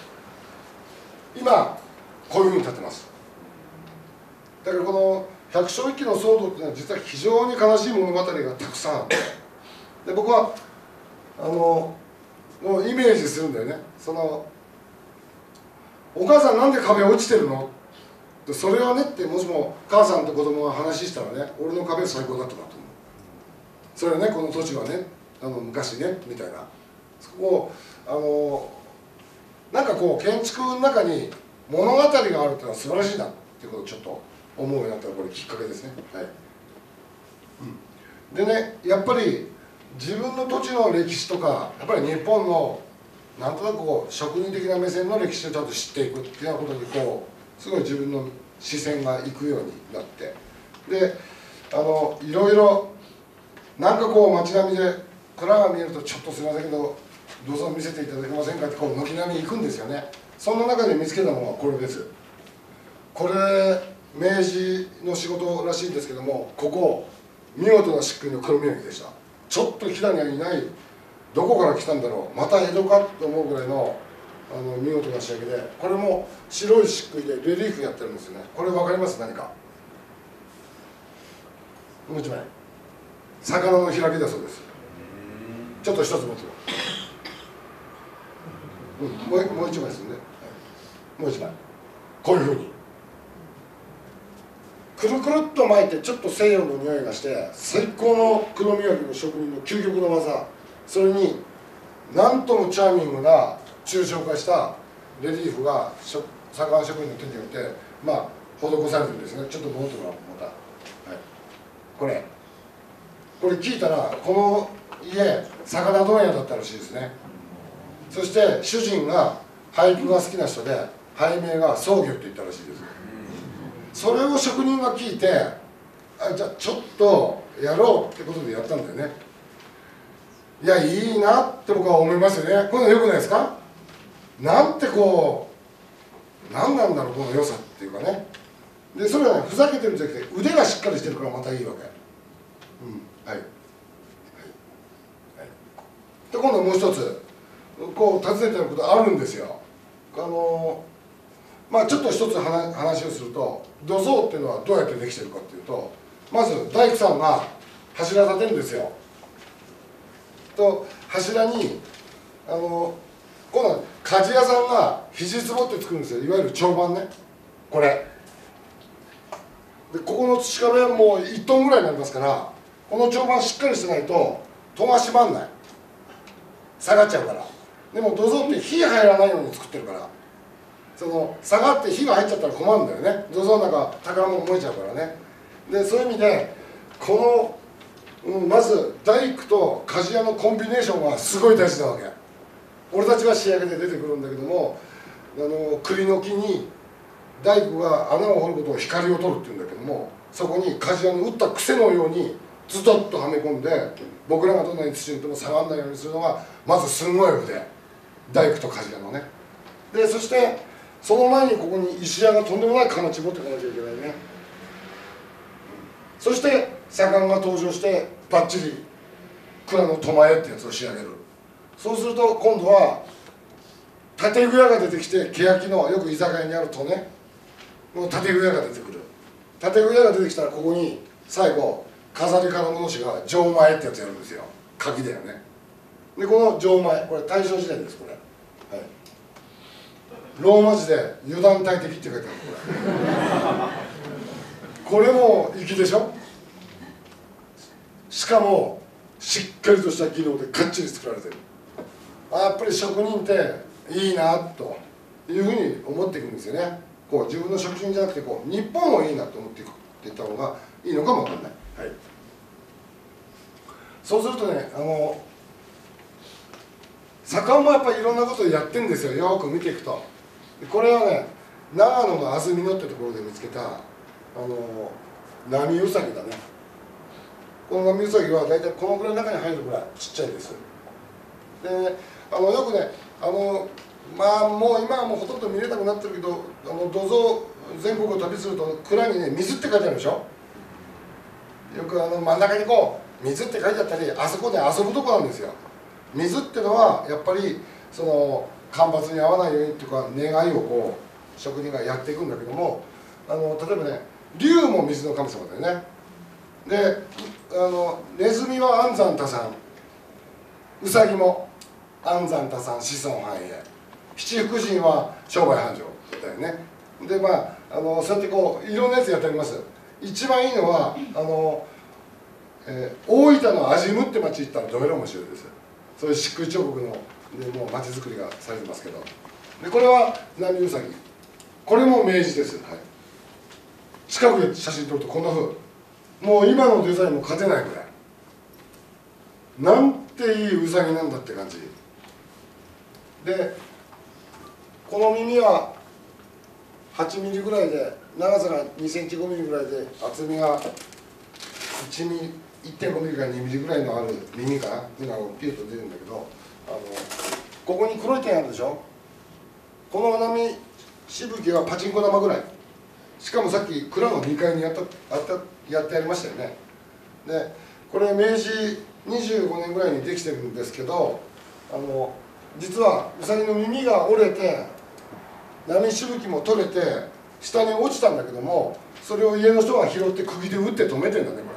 今こういうふうに立ってます。だからこの百姓一揆の騒動っていうのは実は非常に悲しい物語がたくさんあって、で僕はもうイメージするんだよね。お母さんなんで壁落ちてるの、それはねって、もしも母さんと子供が話したらね、俺の壁最高だったなと思う。それはね、この土地はね昔ねみたいな、そこなんかこう建築の中に物語があるっていうのは素晴らしいなっていうことをちょっと思うようになったら、これきっかけですね。はい、でね、やっぱり自分の土地の歴史とか、やっぱり日本のなんとなくこう職人的な目線の歴史をちゃんと知っていくっていうようなことにすごい自分の視線がいくようになって、でいろいろなんかこう街並みで蔵が見えると、ちょっとすいませんけどどうぞ見せていただけませんかって軒並み行くんですよね。そんな中で見つけたのがこれです。これ明治の仕事らしいんですけども、ここ見事な漆喰の黒磨きでした。ちょっと飛騨にはいない、どこから来たんだろう、また江戸かと思うぐらいの見事な仕上げで、これも白い漆喰でレリーフやってるんですよね。これ分かります？何か。もう一枚、魚の開きだそうです。ちょっと一つ持ってもう一枚ですね、はい、もう一枚こういうふうにくるくるっと巻いて、ちょっと西洋の匂いがして最高の黒磨きの職人の究極の技、それになんともチャーミングな抽象化したレリーフが魚職人の手によってまあ施されてるんですね。ちょっと戻ってもらおう、また、はい、これ聞いたら、この家魚問屋だったらしいですね。そして主人が俳句が好きな人で、俳名が宗魚って言ったらしいです。それを職人が聞いて、じゃあちょっとやろうってことでやったんだよね。いや、いいなって僕は思いますよね。こういうのよくないですか。なんてこう何なんだろう、この良さっていうかね。でそれはね、ふざけてるんじゃなくて腕がしっかりしてるからまたいいわけ。はい、で今度もう一つこう尋ねてることあるんですよ。まあちょっと一つ話をすると、土蔵っていうのはどうやってできてるかっていうと、まず大工さんが柱立てるんですよ。と柱に今度は鍛冶屋さんが肘つぼって作るんですよ。いわゆる長板ね、これで、ここの土壁はもう1トンぐらいになりますから、この長板しっかりしてないと戸が閉まんない、下がっちゃうから。でも土蔵って火入らないように作ってるから、下がって火が入っちゃったら困るんだよね。土蔵の中宝物燃えちゃうからね。でそういう意味でこの、まず大工と鍛冶屋のコンビネーションはすごい大事なわけ。俺たちは仕上げで出てくるんだけども、栗の木に大工が穴を掘ることを光を取るっていうんだけども、そこに鍛冶屋の打った癖のようにズドッとはめ込んで、僕らがどんなに土にいても下がらないようにするのがまずすごい腕、大工と鍛冶屋のね。でそしてその前にここに石屋がとんでもない形持ってこなきゃいけないね。そして左官が登場してバッチリ蔵の苫絵ってやつを仕上げる。そうすると今度は建具屋が出てきて、欅のよく居酒屋にあるとね、この建具屋が出てくる。建具屋が出てきたら、ここに最後飾りから物師が錠前ってやつやるんですよ。鍵だよね。でこの錠前、これ大正時代です。これ、はい、 ローマ字で油断大敵って書いてある。これも粋でしょ。しかもしっかりとした技能でかっちり作られてる。やっぱり職人っていいなというふうに思っていくんですよね。こう自分の職人じゃなくてこう日本をいいなと思っていくっていった方がいいのかもわかんない。はい、そうするとね、左官もやっぱりいろんなことをやってるんですよ。よく見ていくと。これはね、長野の安曇野ってところで見つけた波ウサギだね。この波ウサギは大体このぐらいの中に入るぐらいちっちゃいです。で、よくね、まあもう今はもうほとんど見れなくなってるけど、土蔵全国を旅すると蔵にね水って書いてあるでしょ。よく真ん中にこう水って書いてあったり、あそこで遊ぶとこなんですよ。水ってのはやっぱりその干ばつに合わないようにっていうか願いをこう職人がやっていくんだけども、例えばね、竜も水の神様だよね。で、ネズミは安産多産、ウサギも安産多産、子孫繁栄、七福神は商売繁盛だよね。でそうやってこういろんなやつやってあります。一番いいのは大分の安心院って町行ったらどれら面白いです。そういう漆喰彫刻のもう町づくりがされてますけど、でこれは波ウサギ、これも明治です。はい、近くで写真撮るとこんな風、もう今のデザインも勝てないぐらい、なんていいウサギなんだって感じで、この耳は8ミリぐらいで、長さが2センチ5ミリぐらいで、厚みが1ミリ1.5ミリから2ミリぐらいのある耳かな、耳がピュッと出るんだけど、ここに黒い点あるでしょ。この波しぶきはパチンコ玉ぐらい。しかもさっき蔵の2階にやってありましたよね。でこれ明治25年ぐらいにできてるんですけど、実はウサギの耳が折れて波しぶきも取れて下に落ちたんだけども、それを家の人が拾って釘で打って止めてんだね、こ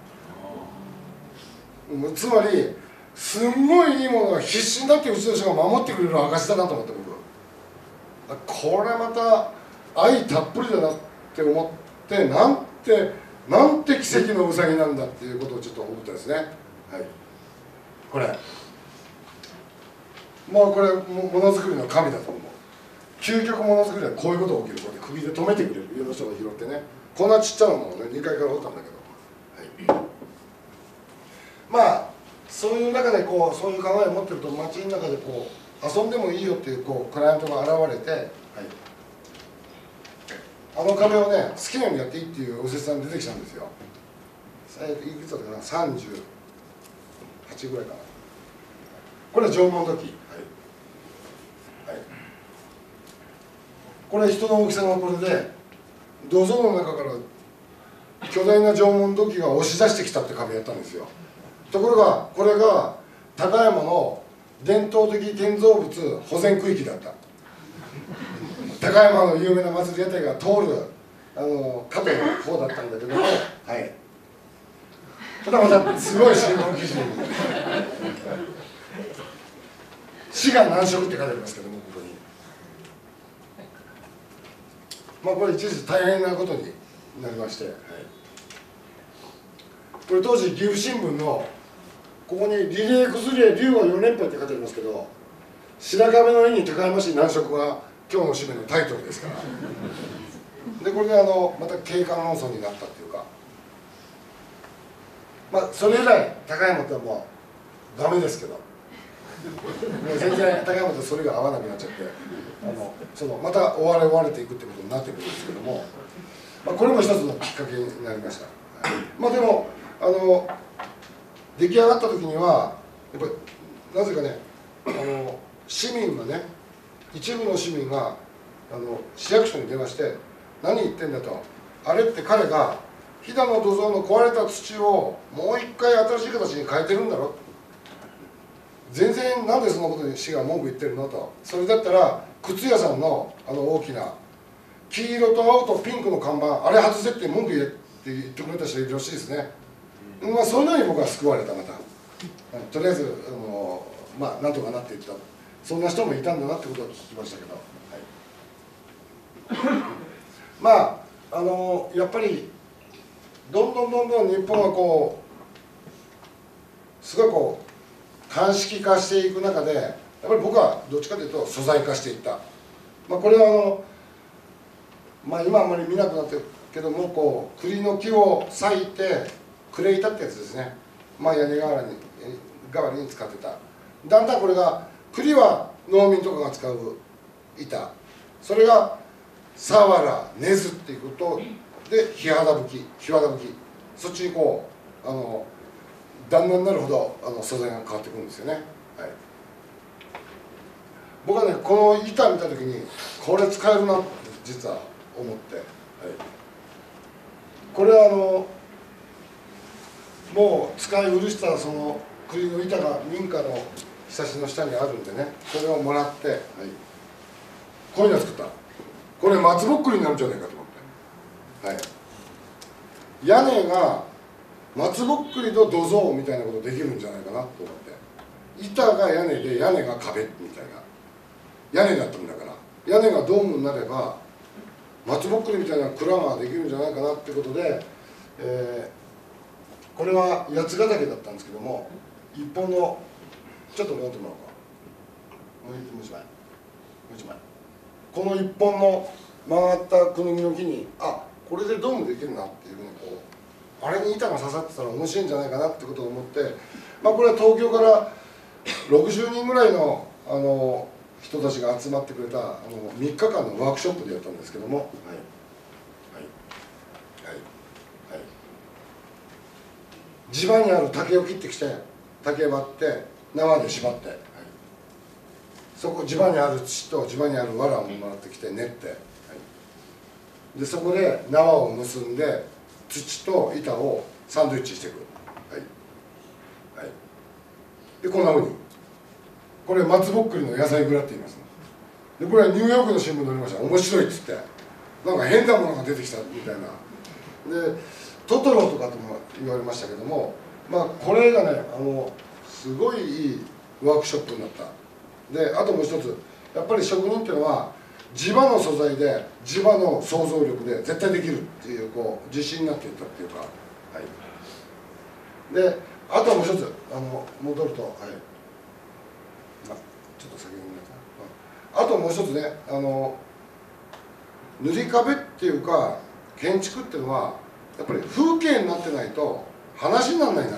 れ。つまりすんごいいいものが必死になってうちの人が守ってくれる証だなと思って、僕これまた愛たっぷりだなって思って、なんて奇跡のウサギなんだっていうことをちょっと思ったですね。はい、これもうこれものづくりの神だと思う。究極ものづくりはこういうことが起きる。こうやって釘で止めてくれる、家の人が拾ってね。こんなちっちゃなものをね2階から掘ったんだけど、はい、まあそういう中でこうそういう考えを持ってると、街の中でこう遊んでもいいよっていうこうクライアントが現れて、はい、壁をね好きなようにやっていいっていうお施主さん出てきたんですよ。いくつだったかな、38ぐらいかな。これは縄文土器、はいはい、これ人の大きさがこれで、土蔵の中から巨大な縄文土器が押し出してきたって壁やったんですよ。ところがこれが高山の伝統的建造物保全区域だった。高山の有名な祭り屋台が通るカフェの方だったんだけども、はい、ただまたすごい新聞記事に滋賀難色って書いてありますけども、ここにまあこれ一時大変なことになりまして、はい、これ当時岐阜新聞のここに「リレー崩れ龍は4連敗」って書いてありますけど、白壁の絵に高山市難色が今日の紙面のタイトルですからでこれでまた景観論争になったっていうか、まあそれ以来高山ってもうダメですけど、もう全然高山とそれが合わなくなっちゃって、また追われていくってことになってくるんですけども、まあ、これも一つのきっかけになりました。はい、まあでも出来上がった時にはやっぱりなぜかね、市民がね、一部の市民が市役所に電話して「何言ってんだ」と「あれって彼が飛騨の土蔵の壊れた土をもう一回新しい形に変えてるんだろ」全然なんでそんなことに市が文句言ってるのと。それだったら靴屋さんの大きな黄色と青とピンクの看板、あれ外せって文句言えって言ってくれた人いるらしいですね。まあそんなに僕は救われた。またとりあえずまあなんとかなっていった、そんな人もいたんだなってことは聞きましたけど、はい、 まあやっぱりどんどん日本はこうすごいこう鑑識化していく中で、やっぱり僕はどっちかというと素材化していった。まあ、これはまあ、今あんまり見なくなってるけども、こう栗の木を裂いてクレ板ってやつですね、まあ、屋根代わりに使ってた。だんだんこれが、栗は農民とかが使う板、それがサワラ、根津っていうことで檜肌葺き、そっちにこうだんだんになるほど素材が変わってくるんですよね。はい、僕はね、この板見た時にこれ使えるなって実は思って、はい、これはもう使い古したその栗の板が民家のひさしの下にあるんでね、それをもらって、はい、こういうのを作った。これ松ぼっくりになるんじゃないかと思って、はい、屋根が松ぼっくりと土蔵みたいなことできるんじゃないかなと思って、板が屋根で屋根が壁みたいな、屋根だったんだから、屋根がドームになれば松ぼっくりみたいな蔵ができるんじゃないかなってことで、これは八ヶ岳だったんですけども、一本のちょっと持ってもらおうか、もう一枚、この一本の曲がったクヌギの木に、あ、これでドームできるなっていうふうにこう、あれに板が刺さってたら面白いんじゃないかなってことを思って、まあ、これは東京から60人ぐらいの人たちが集まってくれた3日間のワークショップでやったんですけども、はいはいはいはい、地場にある竹を切ってきて、竹割って縄で縛って、はい、そこ地場にある土と地場にある藁をもらってきて練って、はい、でそこで縄を結んで土と板をサンドイッチしていく、はいはい、でこんなふうに、これ松ぼっくりの野菜蔵って言いますね。でこれはニューヨークの新聞に載りました。面白いっつって、なんか変なものが出てきたみたいな。でトトロとかとも言われましたけども、まあこれがねすごいいいワークショップになった。であともう一つ、やっぱり職人っていうのは地場の素材で地場の想像力で絶対できるっていうこう自信になっていったっていうか、はい、であともう一つ戻ると、はい、ちょっと先に見ないかな。あともう一つね、塗り壁っていうか建築っていうのはやっぱり風景になってないと話にならないな、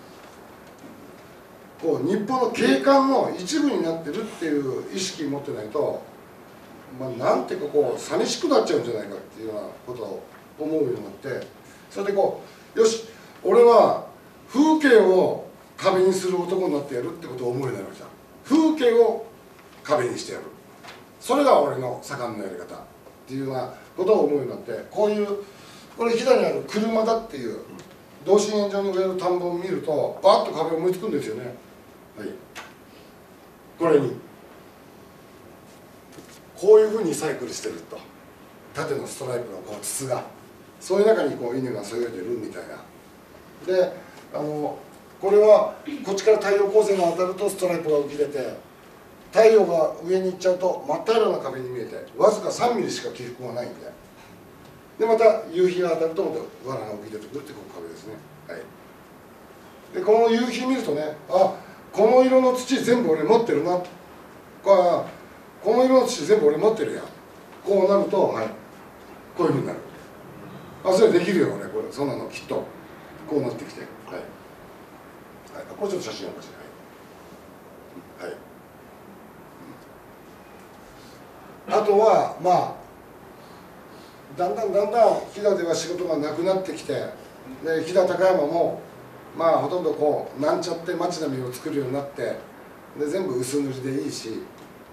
こう日本の景観の一部になってるっていう意識を持ってないと、まあ、なんていうかこう寂しくなっちゃうんじゃないかっていうようなことを思うようになって、それでこうよし俺は風景を壁にする男になってやるってことを思うようになりました。風景を壁にしてやる、それが俺の盛んなやり方っていうようなことを思うようになって、こういうこれ飛騨にある車田っていう同心円状に植える田んぼを見るとバーッと壁を思いつくんですよね。はい、これにこういうふうにサイクルしてると、縦のストライプのこう筒が、そういう中にこう稲がそよいでるみたいな。でこれはこっちから太陽光線が当たるとストライプが浮き出て、太陽が上に行っちゃうと真っ平らな壁に見えてわずか3ミリしか起伏がないんで、でまた夕日が当たるとまた藁が浮き出てくるっていう壁ですね。はい、でこの夕日見るとね、あ、この色の土全部俺持ってるな、この色の土全部俺持ってるやん、こうなると、はい、こういうふうになる。あ、それできるよね、これそんなのきっとこうなってきて、はい、はい、これちょっと写真をおかしい、はい、はい、あとはまあだんだん飛騨では仕事がなくなってきて、で飛騨高山もまあほとんどこうなんちゃって街並みを作るようになって、で全部薄塗りでいいし、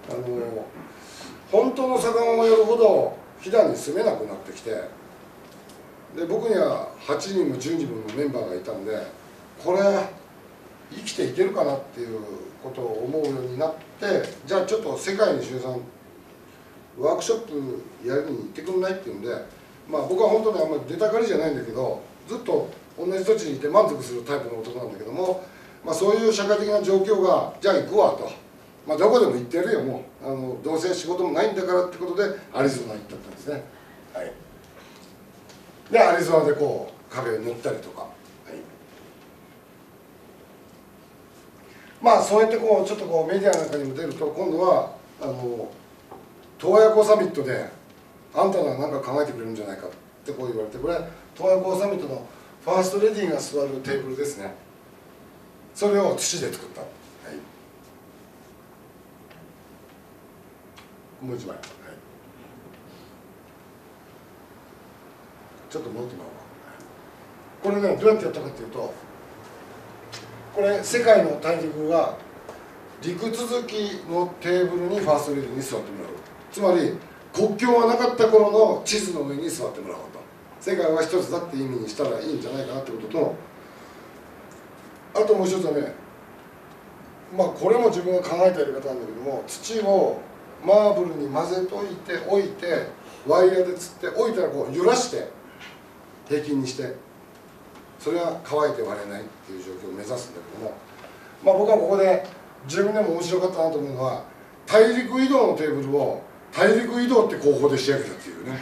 本当の盛んをやるほど飛騨に住めなくなってきて、で僕には8人も10人ものメンバーがいたんで、これ生きていけるかなっていうことを思うようになって、じゃあちょっと世界に周さんワークショップやるに行ってくんないっていうんで、まあ僕は本当にあんまり出たがりじゃないんだけど、ずっと同じ土地にいて満足するタイプの男なんだけども、まあ、そういう社会的な状況がじゃあ行くわと、まあ、どこでも行ってやるよ、もうどうせ仕事もないんだからってことでアリゾナ行ったんですね。はい、 でアリゾナでこう壁を塗ったりとか、はい、まあそうやってこうちょっとこうメディアなんかにも出ると、今度は洞爺湖サミットであんたなら何か考えてくれるんじゃないかってこう言われて、これ洞爺湖サミットのファーストレディーが座るテーブルですね。それを土で作った、はい、もう一枚、はい、ちょっと戻ってもらおうか。これねどうやってやったかっていうと、これ世界の大陸が陸続きのテーブルにファーストレディーに座ってもらう。つまり国境がなかった頃の地図の上に座ってもらおうと。世界は一つだって意味にしたらいいんじゃないかなってことと、あともう一つはね、まあこれも自分が考えたやり方なんだけども、土をマーブルに混ぜといて置いてワイヤーでつって置いたらこう揺らして平均にして、それは乾いて割れないっていう状況を目指すんだけども、まあ僕はここで自分でも面白かったなと思うのは、大陸移動のテーブルを大陸移動って工法で仕上げたっていうね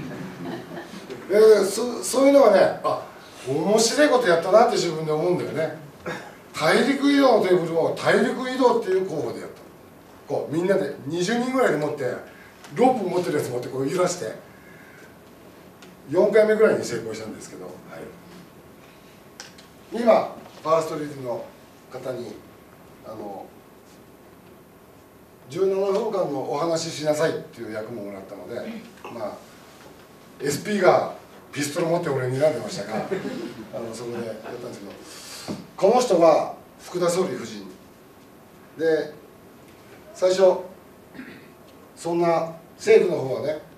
そういうのがね、あ、面白いことやったなって自分で思うんだよね。大陸移動のテーブルを大陸移動っていう工法でやった。こうみんなで20人ぐらいで持ってロープ持ってるやつ持ってこう揺らして4回目ぐらいに成功したんですけど、はい、今ファーストレディの方に17分間のお話ししなさいっていう役ももらったので、まあ SP がピストル持って俺に睨んでましたがそこでやったんですけど、この人が福田総理夫人で、最初そんな政府の方はね、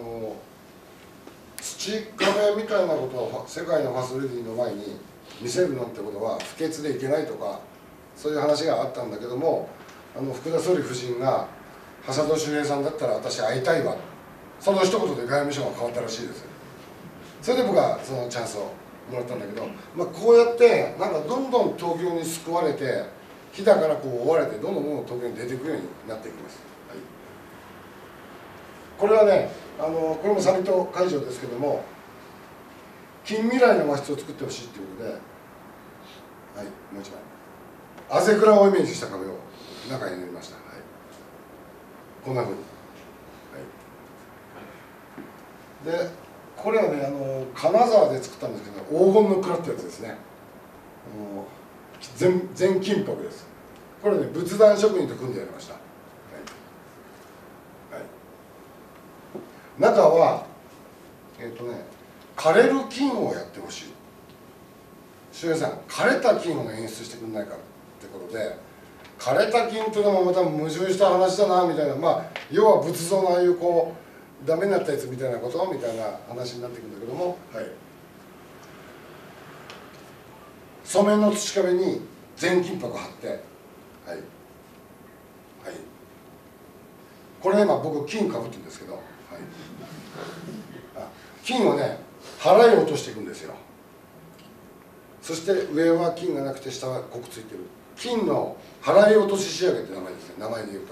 土壁みたいなことを世界のファーストレディの前に見せるなんてことは不潔でいけないとか、そういう話があったんだけども、福田総理夫人が「挾土秀平さんだったら私会いたいわ」、その一言で外務省が変わったらしいです。それで僕はそのチャンスをもらったんだけど、まあ、こうやってなんかどんどん東京に救われて、飛騨からこう追われてどんどん東京に出ていくようになっていきます、はい、これはねこれもサミット会場ですけども、近未来の和室を作ってほしいっていうことで、はい、もう一枚アゼクラをイメージした壁を中に塗りました、はい、こんなふうに、はい、でこれはね金沢で作ったんですけど、黄金の蔵ってやつですね。全金箔です。これね仏壇職人と組んでやりました、はいはい、中は枯れる金をやってほしい。周平さん、枯れた金を演出してくんないかってことで、枯れた金っていうのもまた矛盾した話だなみたいな、まあ要は仏像のああいうこうダメになったやつみたいなことみたいな話になってくるんだけども、はい、染めの土壁に全金箔貼って、はいはい、これ今僕金かぶってるんですけど、はい、金をね払い落としていくんですよ。そして上は金がなくて下は濃くついてる金の払い落とし仕上げって名前ですね。名前で言うと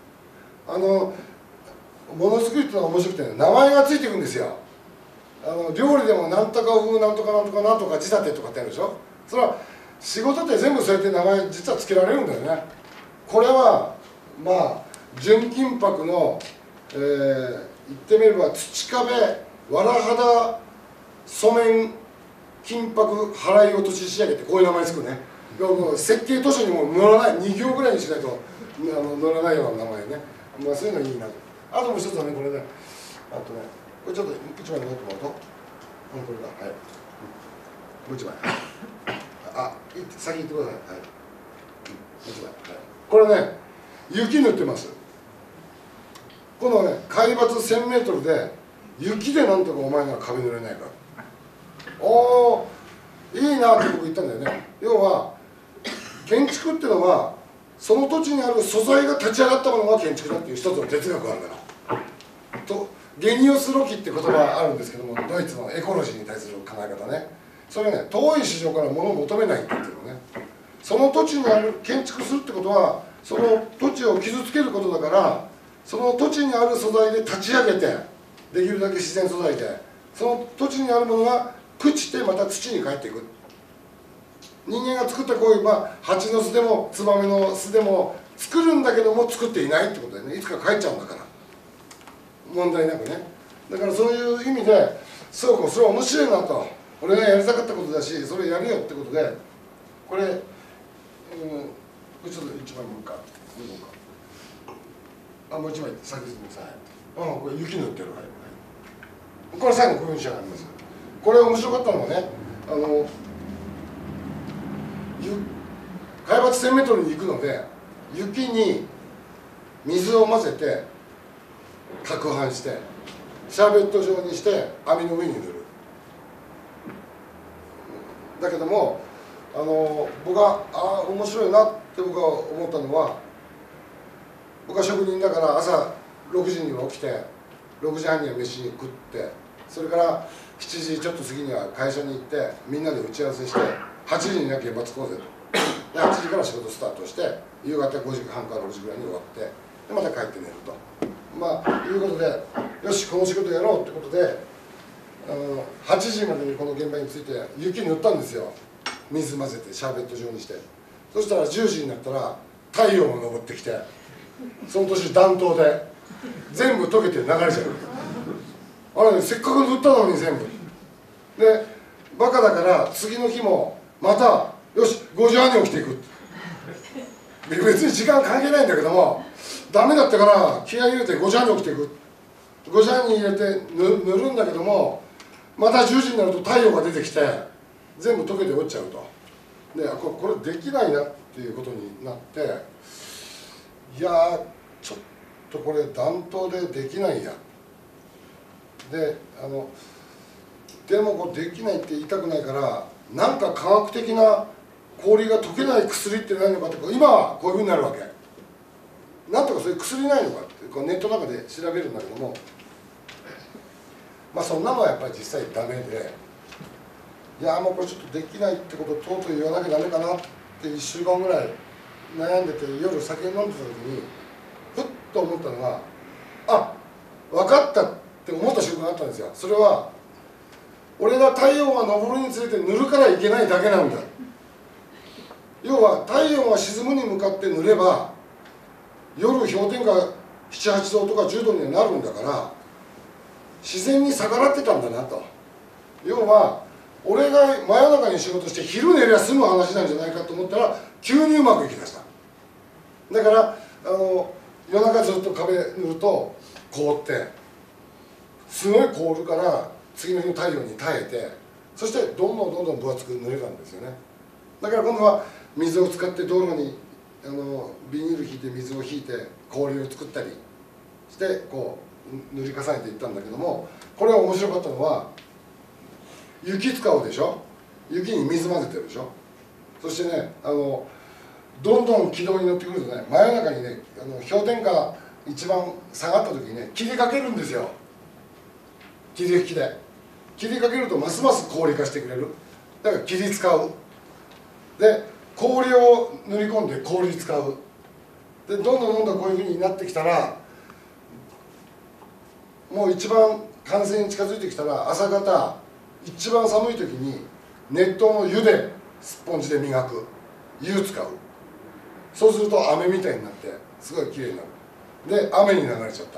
ものづくりってのは面白くて、ね、名前がついていくんですよ。料理でもなんとか風なんとかなんとかなんとか仕立てとかってあるでしょ。それは仕事って全部そうやって名前実はつけられるんだよね。これはまあ純金箔の、言ってみれば土壁わら肌染面金箔払い落とし仕上げってこういう名前つくね。設計図書にも載らない2行ぐらいにしないと載らないような名前ね。まあそういうのいいなと。あともう一つはね、これね、あとね、これちょっと一枚戻ってもらうと、これだ、はい、もう一枚、先行ってください、はい、もう一枚、はい、これね、雪塗ってます。このね、海抜1000メートルで、雪でなんとかお前が壁塗れないか。おー、いいなって僕言ったんだよね。要は、建築っていうのは、その土地にある素材が立ち上がったものが建築だっていう一つの哲学があるから。とゲニオスロキって言葉があるんですけども、ドイツのエコロジーに対する考え方ね。それね、遠い市場から物を求めないっていうのね。その土地にある建築するってことは、その土地を傷つけることだから、その土地にある素材で立ち上げて、できるだけ自然素材でその土地にあるものが朽ちてまた土に帰っていく。人間が作ったこういう、蜂の巣でもツバメの巣でも作るんだけども作っていないってことでね、いつか帰っちゃうんだから問題なくね。だからそういう意味でそうか、それは面白いなと、俺がやりたかったことだし、それやるよってことで、これ、これちょっと一枚もう一回もう一枚先にください。これ雪塗ってる、はい、これ最後こういうふうに仕上がります。これ面白かったのはね、海抜1000メートルに行くので、雪に水を混ぜて攪拌してシャーベット状にして網の上に塗る。だけども僕は面白いなって僕は思ったのは、僕は職人だから朝6時には起きて6時半には飯に食って、それから7時ちょっと過ぎには会社に行ってみんなで打ち合わせして8時には現場着こうぜと。で8時から仕事スタートして夕方5時半から6時ぐらいに終わって、でまた帰って寝るということで、よしこの仕事やろうってことで8時までにこの現場に着いて雪塗ったんですよ。水混ぜてシャーベット状にして。そしたら10時になったら太陽が昇ってきて、その年暖冬で全部溶けて流れちゃう。あれ、せっかく塗ったのに全部で、バカだから次の日もまたよし5時半に起きていく。別に時間関係ないんだけども、ダメだったから気合い入れて5時半に起きていく。5時半に入れて塗るんだけども、また10時になると太陽が出てきて全部溶けて落ちちゃうと。でこれできないなっていうことになって、いやーちょっとこれ暖冬でできないや。ででもこれできないって言いたくないから、なんか科学的な氷が溶けない薬ってないのかって、今はこういうふうになるわけ。なんとかそういう薬ないのかってこうネットの中で調べるんだけども、そんなのはやっぱり実際ダメで、いやもうこれちょっとできないってことをとうとう言わなきゃダメかなって1週間ぐらい悩んでて、夜酒飲んでた時にふっと思ったのが、分かったって思った瞬間があったんですよ。それは俺が太陽が昇るにつれて塗るからいけないだけなんだ。要は太陽が沈むに向かって塗れば夜氷点下7、8度とか10度にはなるんだから、自然に逆らってたんだなと。要は俺が真夜中に仕事して昼寝りゃ済む話なんじゃないかと思ったら急にうまくいきだした。だから夜中ずっと壁塗ると凍って、すごい凍るから次の日の太陽に耐えて、そしてどんどん分厚く塗れたんですよね。だから今度は水を使って道路にビニール引いて水を引いて氷を作ったりしてこう塗り重ねていったんだけども、これは面白かったのは、雪使うでしょ、雪に水混ぜてるでしょ。そしてねどんどん軌道に乗ってくるとね、真夜中にね氷点下一番下がった時にね霧かけるんですよ。霧吹きで霧かけるとますます氷化してくれる。だから霧使う。で氷を塗り込んで氷使う。でどんどんこういうふうになってきたら、もう一番完成に近づいてきたら、朝方一番寒い時に熱湯の湯でスポンジで磨く。湯使う。そうすると飴みたいになってすごい綺麗になる。で雨に流れちゃった。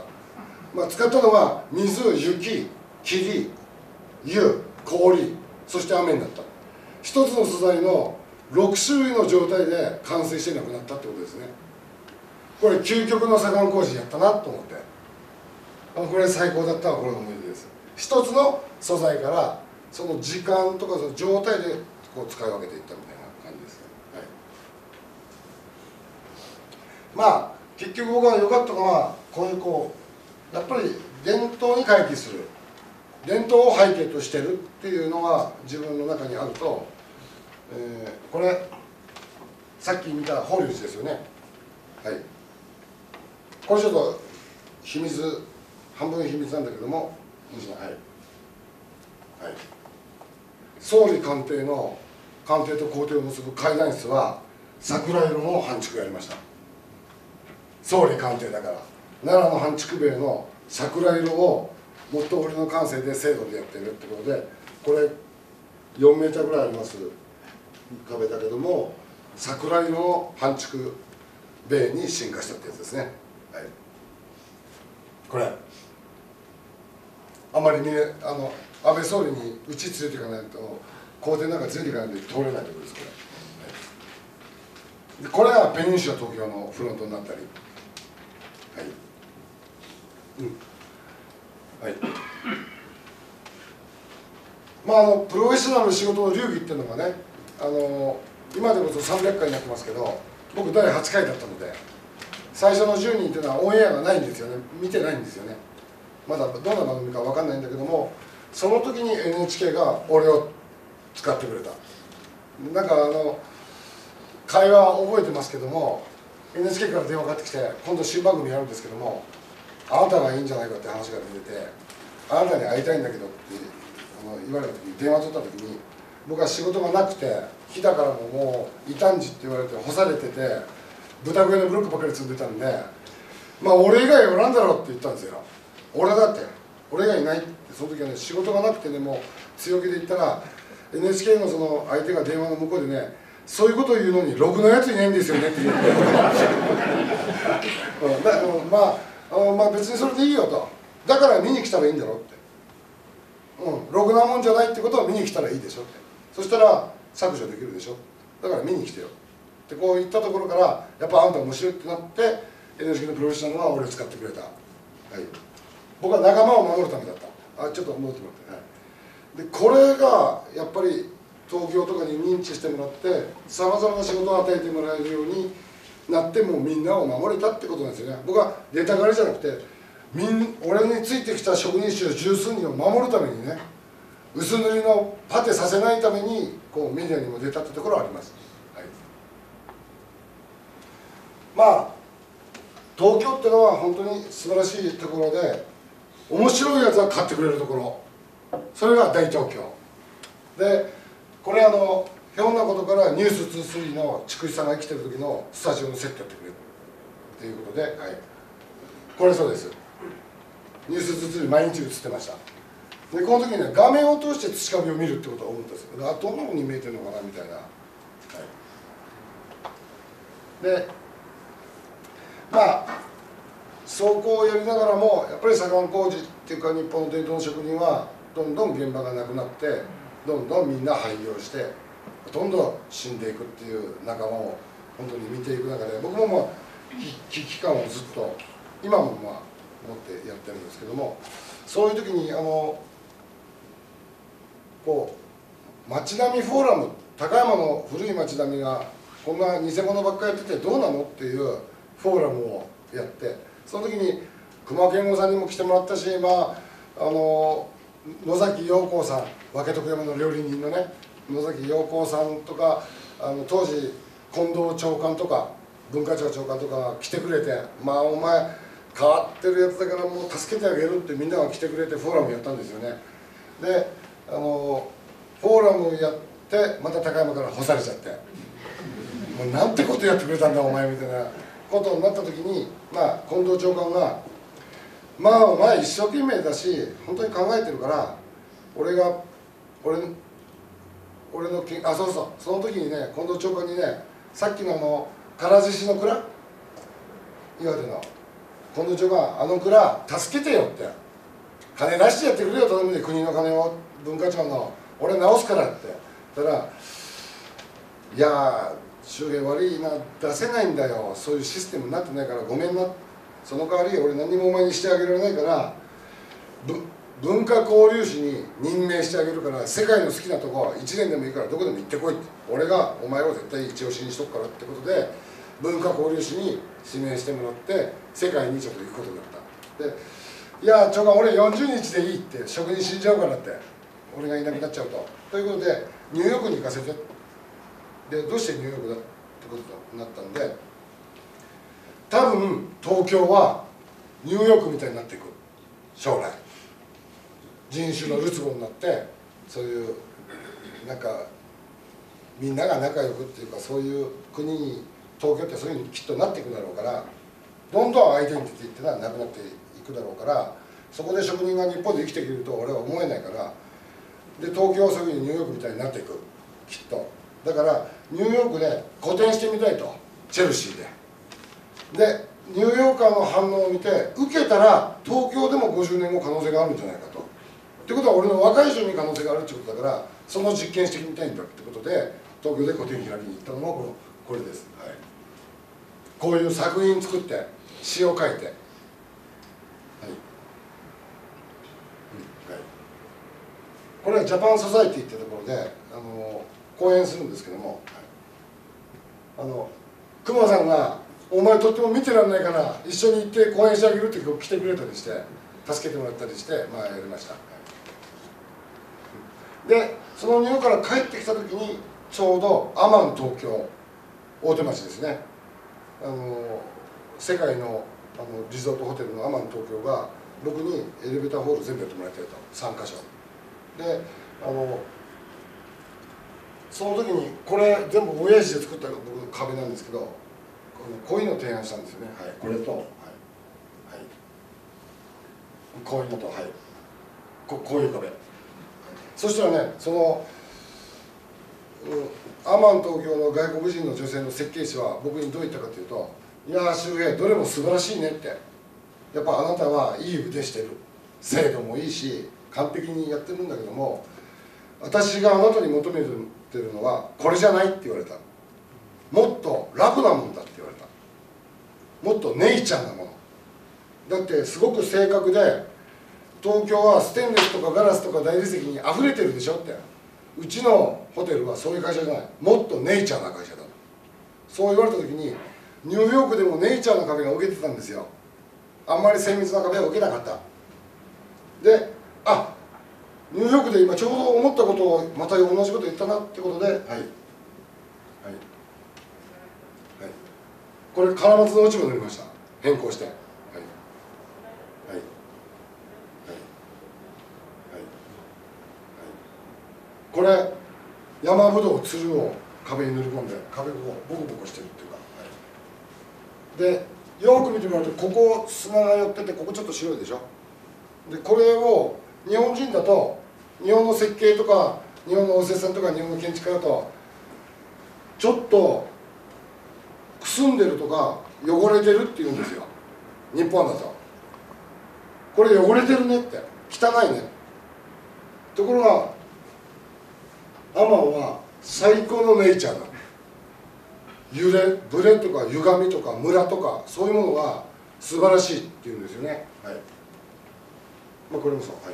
使ったのは水、雪、霧、湯、氷、そして雨になった。一つの素材の6種類の状態で完成してなくなったってことですね。これ究極の左官工事やったなと思って、これ最高だったのはこれの思い出です。一つの素材からその時間とかその状態でこう使い分けていったみたいな感じですね。はい、結局僕が良かったのはこうやっぱり伝統に回帰する、伝統を背景としてるっていうのが自分の中にあると、これさっき見た法隆寺ですよね。はい、これちょっと秘密、半分秘密なんだけども、総理官邸の官邸と公邸を結ぶ階段室は桜色の半築やりました。総理官邸だから奈良の半築塀の桜色をもっと俺の感性で精度でやってるってことで、これ4メーターぐらいあります壁だけども、桜色の半築塀に進化したってやつですね。はい、これあんまり安倍総理にうち連れていかないと、公邸なんか連れていかないと通れないところです、これ。でこれがペニンシュラ東京のフロントになったり、はい、はい、プロフェッショナルの仕事の流儀っていうのがね、今でこそ300回になってますけど、僕第8回だったので、最初の10人っていうのはオンエアがないんですよね、見てないんですよね。まだどんな番組か分かんないんだけども、その時に NHK が俺を使ってくれた。なんか会話覚えてますけども、 NHK から電話かかってきて、今度新番組やるんですけども、あなたがいいんじゃないかって話が出てて、あなたに会いたいんだけどって言われた時に、電話取った時に、僕は仕事がなくて、日だからもう異端児って言われて干されてて、豚小屋のブロックばっかり積んでたんで、俺以外おらんだろうって言ったんですよ。俺だって、俺がいないって。その時はね、仕事がなくてね、もう強気で言ったら NHK のその相手が電話の向こうでね、そういうことを言うのにろくなやついないんですよねって言って別にそれでいいよと、だから見に来たらいいんだろうって、ろくなもんじゃないってことを見に来たらいいでしょって、そしたら削除できるでしょ、だから見に来てよってこう言ったところから、やっぱあんた面白いってなって NHK のプロフェッショナルは俺を使ってくれた。はい、僕は仲間を守るためだった。ちょっと戻ってもらって、でこれがやっぱり東京とかに認知してもらって、さまざまな仕事を与えてもらえるようになって、もうみんなを守れたってことなんですよね。僕は出たがりじゃなくて、俺についてきた職人衆十数人を守るためにね、薄塗りのパテさせないためにこうメディアにも出たってところはあります。はい、東京ってのは本当に素晴らしいところで、面白いやつは買ってくれるところ、それが大東京で、これひょんなことから「ニュース2 3」の筑紫さんが生きてる時のスタジオのセットやってくれるっていうことで、はい、これそうです。ニュース2 3毎日映ってました。でこの時にね、画面を通して土壁を見るってことを思うんですよ。どんなふうに見えてるのかなみたいな。はい、でそうこうやりながらも、やっぱり左官工事っていうか日本の伝統の職人はどんどん現場がなくなって、どんどんみんな廃業してほとんど死んでいくっていう仲間を本当に見ていく中で、僕も危機感をずっと今も持ってやってるんですけども、そういう時にこう街並みフォーラム、高山の古い街並みがこんな偽物ばっかりやっててどうなのっていうフォーラムをやって、その時に熊健吾さんにも来てもらったし、野崎陽光さん、分け徳山の料理人のね、野崎陽光さんとか、当時近藤長官とか文化庁長官とかが来てくれて、お前変わってるやつだからもう助けてあげるってみんなが来てくれてフォーラムやったんですよね。でフォーラムやってまた高山から干されちゃって、もうなんてことやってくれたんだお前みたいなことになった時に、近藤長官が「お前一生懸命だし本当に考えてるから、俺のそうそう、その時にね、近藤長官にね、さっきの唐獅子の蔵、岩手の近藤長官、蔵助けてよって、金出してやってくれよ、頼むで、国の金を文化庁の俺直すからって言ったら、いや周平悪いな、出せないんだよ、そういうシステムになってないからごめんな、その代わり俺何もお前にしてあげられないから、文化交流士に任命してあげるから、世界の好きなとこ1年でもいいからどこでも行ってこいって、俺がお前を絶対一押しにしとくからってことで、文化交流士に指名してもらって世界にちょっと行くことになった。でいや長官俺40日でいいって、職人死んじゃうからって、俺がいなくなっちゃうと。ということでニューヨークに行かせて、でどうしてニューヨークだってことになったんで、多分東京はニューヨークみたいになっていく、将来人種のるつぼになって、そういうなんかみんなが仲良くっていうか、そういう国に東京ってそういうふうにきっとなっていくだろうから、どんどんアイデンティティっていうのはなくなっていくだろうから、 そこで職人が日本で生きていけると俺は思えないから、で東京はそういうふうにニューヨークみたいになっていく、きっと。だからニューヨークで個展してみたいと、チェルシーで。でニューヨーカーの反応を見て受けたら東京でも50年後可能性があるんじゃないかと。ってことは俺の若い人に可能性があるってことだから、その実験してみたいんだってことで東京で個展開きに行ったのがこれです、はい、こういう作品作って詩を書いて、はい、はい、これはジャパンソサイティっていうところで講演するんですけども、熊さんが「お前とっても見てらんないから一緒に行って講演してあげる」って来てくれたりして助けてもらったりして、まあ、やりました。でそのニューヨークから帰ってきた時にちょうどアマン東京大手町ですね、世界のリゾートホテルのアマン東京が僕にエレベーターホール全部やってもらってると、3か所でその時にこれ全部親父で作った僕の壁なんですけど、こういうのを提案したんですよね、はい、これと、はいはい、こういうのと、はい、こういう壁。そしたらね、アマン東京の外国人の女性の設計士は僕にどう言ったかというと「いやー周平どれも素晴らしいね」って、やっぱあなたはいい腕してる、精度もいいし完璧にやってるんだけども、私があなたに求めてるのはこれじゃないって言われた。もっとラフなもんだって言われた。もっとネイチャーなものだって、すごく正確で東京はステンレスとかガラスとか大理石にあふれてるでしょって、うちのホテルはそういう会社じゃない、もっとネイチャーな会社だ。そう言われた時にニューヨークでもネイチャーな壁が受けてたんですよ。あんまり精密な壁は受けなかった。でニューヨークで今ちょうど思ったことをまた同じこと言ったなってことで、はいはいはい、これ金松の落ち葉塗りました、変更して、はいはいはいはい、これ山ぶどうつるを壁に塗り込んで壁をボコボコしてるっていうか、はい、でよく見てもらうとここ砂が寄っててここちょっと白いでしょ。でこれを日本人だと、日本の設計とか日本の応接さんとか日本の建築家だとちょっとくすんでるとか汚れてるって言うんですよ。日本だとこれ汚れてるねって、汚いね。ところがアマンは最高のネイチャーだ。揺れブレとか歪みとかムラとかそういうものが素晴らしいって言うんですよね。はい、まあこれもそう、はい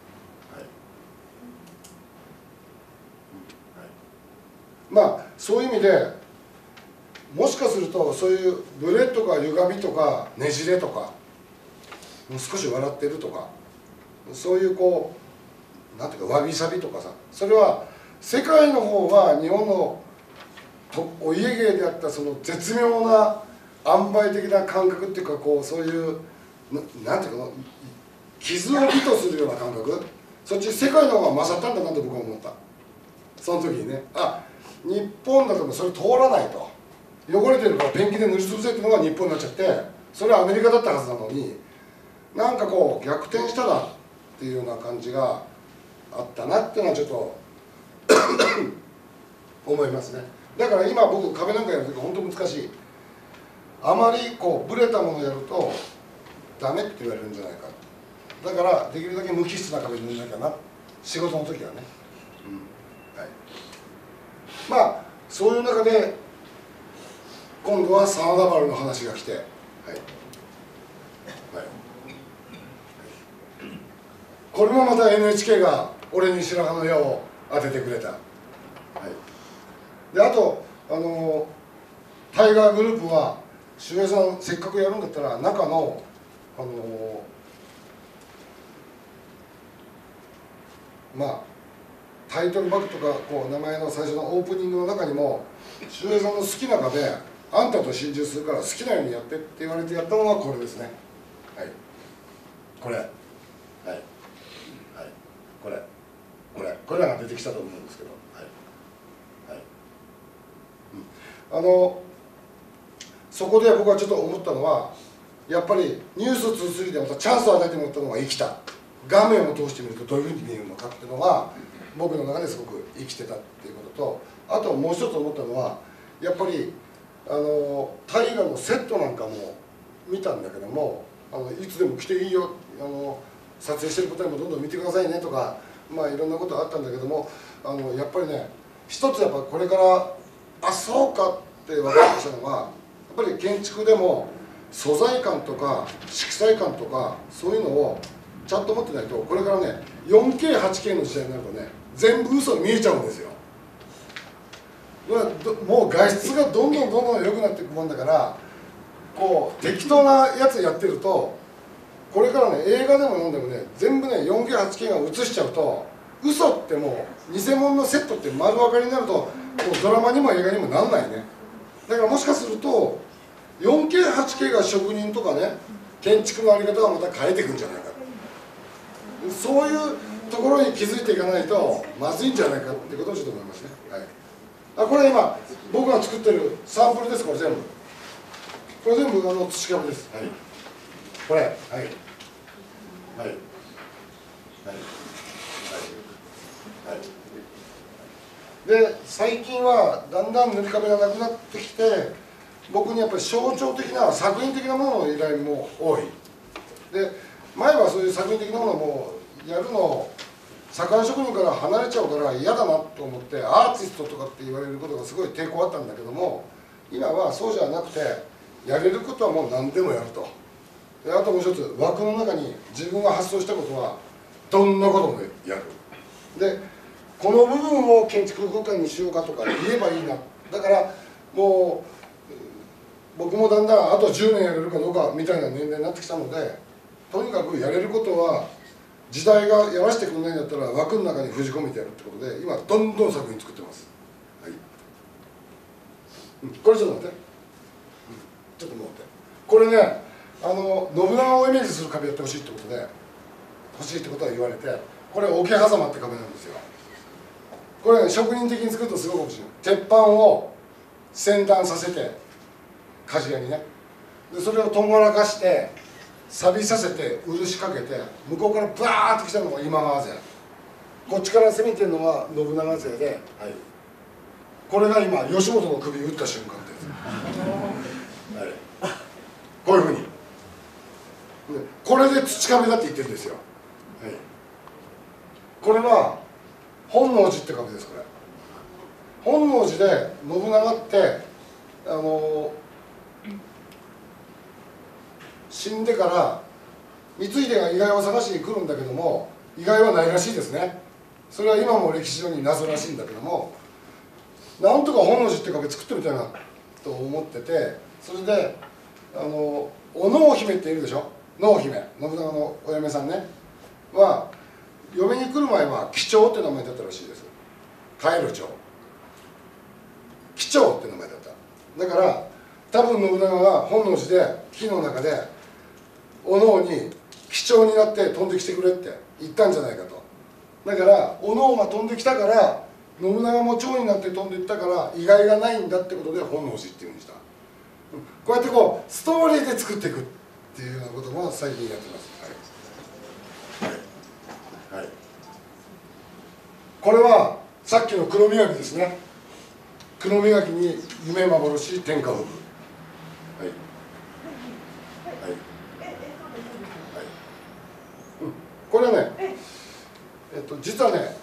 はい、まあそういう意味でもしかするとそういうブレとか歪みとかねじれとか少し笑ってるとか、そういうこうなんていうかわびさびとかさ、それは世界の方は日本のお家芸であったその絶妙な塩梅的な感覚っていうか、こうそういうなんていうか傷を美とするような感覚、そっち世界の方が勝ったんだなと僕は思った。その時にね、日本だとそれ通らないと、汚れてるからペンキで塗りつぶせっていうのが日本になっちゃって、それはアメリカだったはずなのに、なんかこう逆転したなっていうような感じがあったなっていうのはちょっと思いますね。だから今僕壁なんかやるとき本当難しい。あまりこうブレたものをやるとダメって言われるんじゃないか。だからできるだけ無機質な壁に塗らなきゃな、仕事の時はね、はい、まあそういう中で今度は真田丸の話が来て、はいはい、これもまた NHK が俺に白羽の矢を当ててくれた。はい、であとタイガーグループは周平さんせっかくやるんだったら中のまあタイトルバックとかこう名前の最初のオープニングの中にも周平さんの好きな壁、あんたと心中するから好きなようにやってって言われてやったのがこれですね。はい、これ、はいはい、これらが出てきたと思うんですけど、はいはい、そこで僕はちょっと思ったのはやっぱりニュース2、3でまたチャンスを与えてもらったのが生きた、画面を通してみるとどういうふうに見えるのかっていうのが僕の中ですごく生きてたっていうことと、あともう一つ思ったのはやっぱり大河のセットなんかも見たんだけども、いつでも来ていいよ、撮影してることにもどんどん見てくださいねとか、まあいろんなことがあったんだけども、やっぱりね、一つやっぱこれからそうかって分かってきたのは、やっぱり建築でも素材感とか色彩感とかそういうのをちゃんと持ってないと、これからね 4K、8K の時代になるとね、全部嘘に見えちゃうんですよ。もう画質がどんどん良くなっていくもんだから、こう適当なやつやってると、これからね映画でも読んでもね、全部ね 4K、8K が映しちゃうと、嘘ってもう偽物のセットって丸分かりになると、もうドラマにも映画にもなんないね。だからもしかすると 4K、8K が職人とかね、建築の在り方がまた変えていくんじゃないか、そういうところに気づいていかないとまずいんじゃないかっていうことをちょっと思いますね。はい、これ今僕が作ってるサンプルです。これ全部土壁です。はい、これはいはいはいはいで、最近はだんだん塗り壁がなくなってきて、僕にやっぱり象徴的な作品的なものの依頼も多い。で、前はそういう作品的なものもやるの左官職人から離れちゃうから嫌だなと思って、アーティストとかって言われることがすごい抵抗あったんだけども、今はそうじゃなくて、やれることはもう何でもやると。で、あともう一つ、枠の中に自分が発想したことはどんなこともやる。で、この部分を建築空間にしようかとか言えばいいな。だからもう僕もだんだんあと10年やれるかどうかみたいな年齢になってきたので、とにかくやれることは時代がやらせてくれないんだったら枠の中に封じ込めてやるってことで、今どんどん作品作ってます。はい、これちょっと待って、ちょっと待って、これね、信長をイメージする壁やってほしいってことで、欲しいってことは言われて、これ桶狭間って壁なんですよ。これ、ね、職人的に作るとすごく面白い。鉄板を先端させて、鍛冶屋にね、でそれをとんがらかして錆びさせて漆かけて、向こうからブワーッと来たのが今川勢、こっちから攻めてるのが信長勢で、はい、これが今義元の首打った瞬間です、はい、こういうふうに、これで土壁だって言ってるんですよ、はい、これは本能寺って壁です。これ本能寺で信長って死んでから光秀が遺骸を探しに来るんだけども、遺骸はないらしいですね。それは今も歴史上に謎らしいんだけども、なんとか本能寺って壁作ってみたいなと思ってて、それでお能姫っているでしょ。能姫、信長のお嫁さんねは、嫁に来る前は貴長って名前だったらしいです。帰る長、貴長って名前だった。だから多分信長が本能寺で火の中でお能に貴長になって飛んできてくれって言ったんじゃないかと。だからお能が飛んできたから、信長も長になって飛んでいったから遺骸がないんだってことで本能寺っていうんでした。こうやってこうストーリーで作っていくっていうようなことも最近やってます。はい、はい、これはさっきの黒磨きですね。黒磨きに夢幻天下布。はいはいはい、これはね、実はね、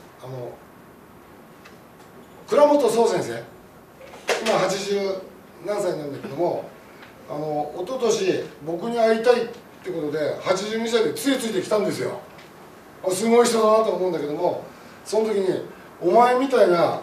倉本壮先生、今80何歳なんだけども、一昨年僕に会いたいってことで82歳で杖ついてきたんですよ。すごい人だなと思うんだけども、その時にお前みたいな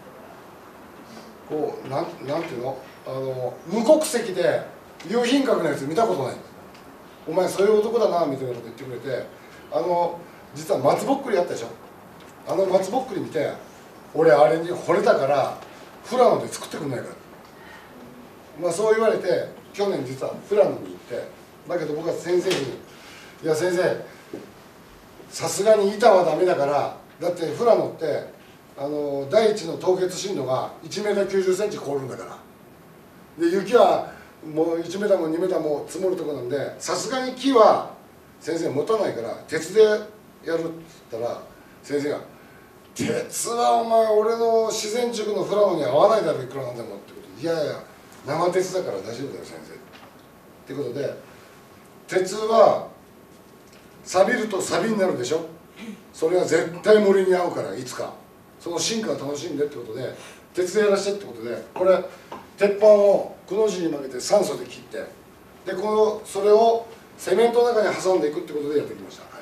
こうなんていうの、無国籍で有品格のやつ見たことない。お前そういう男だなみたいなこと言ってくれて、実は松ぼっくりあったでしょ。松ぼっくり見て、俺あれに惚れたから富良野で作ってくんないか、まあそう言われて、去年実は富良野に行って、だけど僕は先生に「いや先生、さすがに板はダメだから、だって富良野って第一の凍結深度が1メートル90センチ凍るんだから、で雪はもう1メーターも2メーターも積もるところなんで、さすがに木は先生持たないから鉄でやるって言ったら、先生が「鉄はお前俺の自然塾のフラモに合わないだろいくらなんでも」ってことで「いやいや生鉄だから大丈夫だよ先生」っていうことで、鉄は錆びると錆になるでしょ。それは絶対森に合うから、いつかその進化を楽しんでってことで鉄でやらせてってことで、これ鉄板をくの字に曲げて酸素で切って、でそれをセメントの中に挟んでいくってことでやってきました。はい、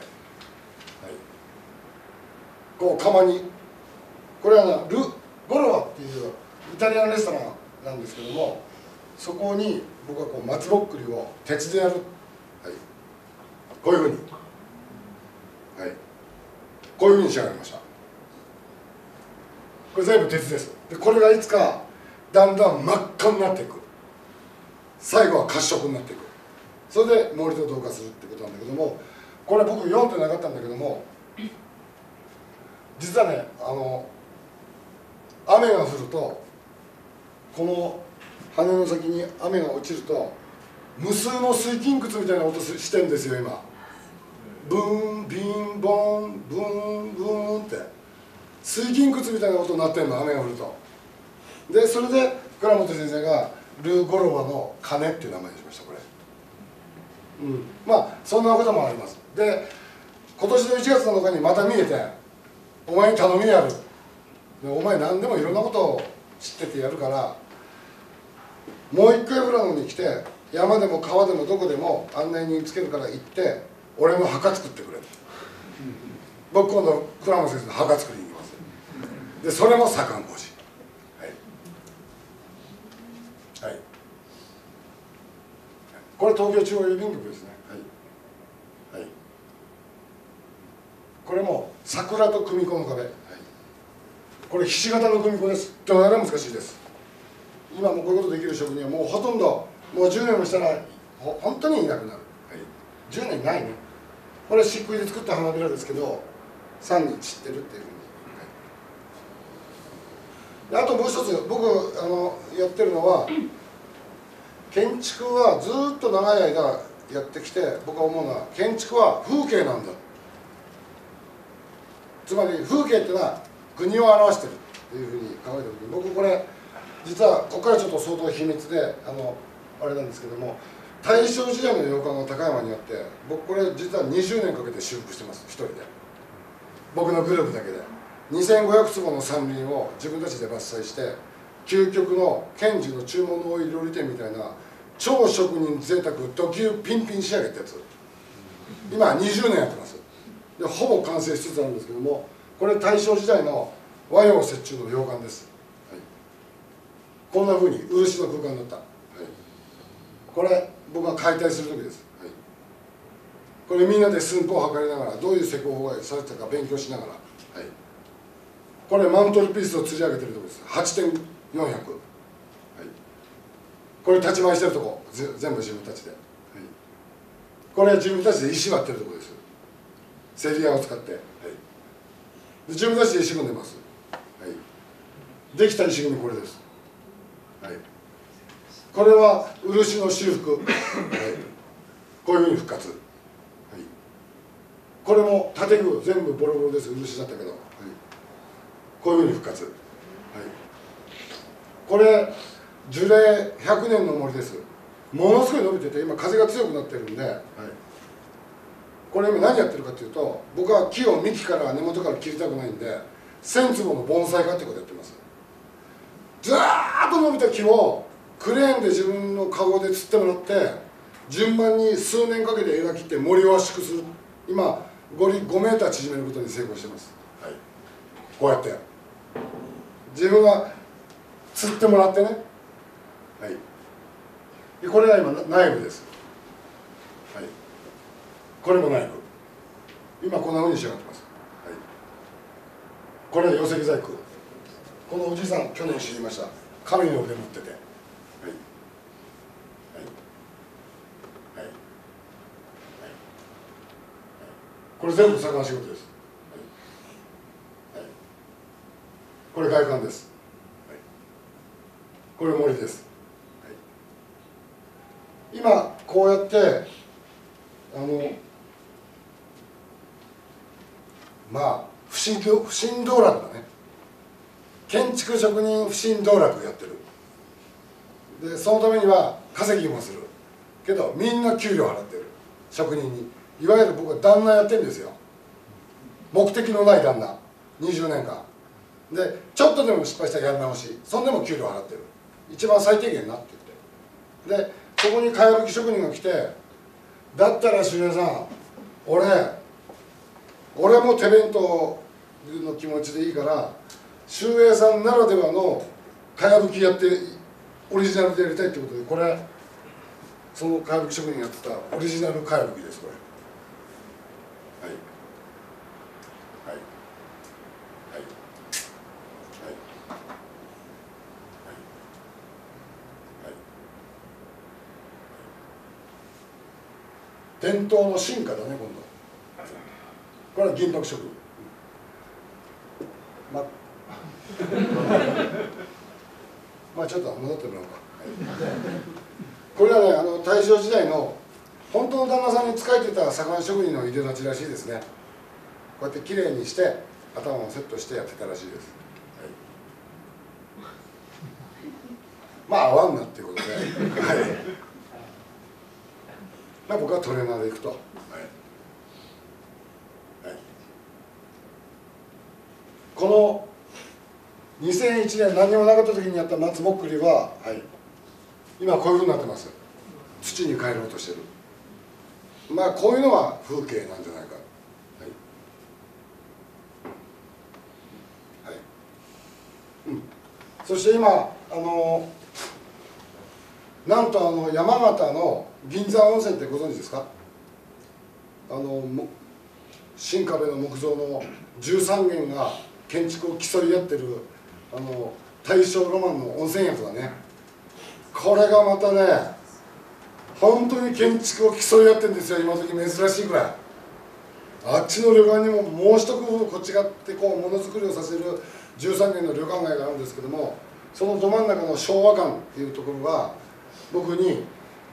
こう釜に、これはル・ゴロワっていうイタリアンレストランなんですけども、そこに僕はこう松ぼっくりを鉄でやる、はい、こういうふうに、はい、こういうふうに仕上がりました。これ全部鉄です。でこれがいつかだんだん真っ赤になっていく、最後は褐色になっていく、それで森と同化するってことなんだけども、これ僕読んでなかったんだけども、実はね、雨が降るとこの羽の先に雨が落ちると無数の水金窟みたいな音してるんですよ今。ブーンビンボンブーンブーンって水金窟みたいな音になってるの、雨が降ると。でそれで倉本先生がルー・ゴロワの鐘っていう名前にしました、これ。まあそんなこともあります。で今年の1月7日にまた見えて、お前に頼みやる、お前何でもいろんなことを知っててやるから、もう一回富良野に来て、山でも川でもどこでも案内人つけるから行って俺の墓作ってくれ、僕今度倉本先生の墓作りに行きます。でそれも左官工事、はい、はい、これ東京中央郵便局ですね。はい、はい、これも桜と組子の壁、はい、これひし形の組子です。どうやら難しいです。今もこういうことできる職人はもうほとんどもう10年もしたら本当にいなくなる、はい、10年ないね。これ漆喰で作った花びらですけど3に散ってるっていうふうに、はい、であともう一つ僕やってるのは、建築はずっと長い間やってきて、僕は思うのは建築は風景なんだ。つまり風景っていうのは国を表してるっていうふうに考えた時に、僕これ実はここからちょっと相当秘密であれなんですけども、大正時代の洋館が高山にあって、僕これ実は20年かけて修復してます、一人で。僕のグループだけで2500坪の山林を自分たちで伐採して、究極の賢治の注文の多い料理店みたいな超職人贅沢ド級ピンピン仕上げってやつ、今20年やってます。でほぼ完成しつつあるんですけども、これ大正時代の和洋折衷の洋館です、はい、こんなふうに漆の空間だった、はい、これ僕が解体する時です、はい、これみんなで寸法を測りながらどういう施工法がされてたか勉強しながら、はい、これマントルピースを吊り上げてるところです。 8.400、はい、これ立ち回りしてるとこ全部自分たちで、はい、これ自分たちで石割ってるところです。セリアを使って、はい、で自分たちで石組んでます、はい、できた石組みこれです、はい、これは漆の修復、はい、こういうふうに復活、はい、これも建具全部ボロボロです。漆だったけど、はい、こういうふうに復活、はい、これ樹齢100年の森です。ものすごい伸びてて今風が強くなってるんで、はい、これ今何やってるかっていうと、僕は木を幹から根元から切りたくないんで1000坪の盆栽化ってことやってます。ずーっと伸びた木をクレーンで自分のカゴで釣ってもらって順番に数年かけて枝切って森を圧縮する。今 5メーター縮めることに成功してます、はい、こうやって自分が釣ってもらってね、はい、でこれが今内部です、はい、これも内部今こんなふうに仕上がってます、はい、これは寄石細工。このおじいさん去年知りました。神の腕持ってて、はいはいはいはい、これ全部左官仕事です、はいはい、これ外観です、はい、これ森です、はい、 今こうやってまあ不振道楽だね。建築職人不振道楽やってる。でそのためには稼ぎもするけど、みんな給料払ってる。職人にいわゆる僕は旦那やってるんですよ。目的のない旦那、20年間で、ちょっとでも失敗したらやり直し、そんでも給料払ってる。一番最低限なって言って、でそこにかやぶき職人が来て、だったら周平さん、俺も手弁当の気持ちでいいから、周平さんならではのかやぶきやってオリジナルでやりたいってことで、これそのかやぶき職人がやってたオリジナルかやぶきです。これはいはいはいはいはいはい、伝統の進化だね。今度これは銀箔職人、まあちょっと戻ってもらおうか。これはね、大正時代の本当の旦那さんに仕えてた魚職人のいでたちらしいですね。こうやってきれいにして頭をセットしてやってたらしいです。はい、まあ合わんなっていうことで、はい、まあ僕はトレーナーで行くと。はいはい、この2001年何もなかった時にやった松ぼっくりは、はい、今こういうふうになってます。土に帰ろうとしてる。まあこういうのは風景なんじゃないか。はいはい、そして今なんと山形の銀山温泉ってご存知ですか？新壁の木造の13軒が建築を競い合ってる大正ロマンの温泉宿だね。これがまたね、本当に建築を競い合ってるんですよ。今時珍しいぐらい。あっちの旅館にももう一工夫こっち側ってこうものづくりをさせる13軒の旅館街があるんですけども、そのど真ん中の昭和館っていうところが僕に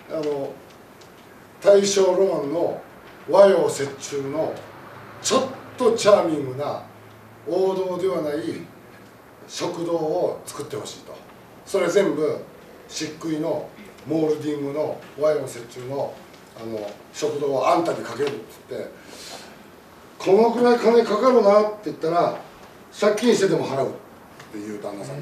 大正ロマンの和洋折衷のちょっとチャーミングな王道ではない食堂を作ってほしいと。それ全部漆喰のモールディングの和洋折衷の食堂をあんたにかけるって言って、このくらい金かかるなって言ったら借金してでも払うっていう旦那さんに、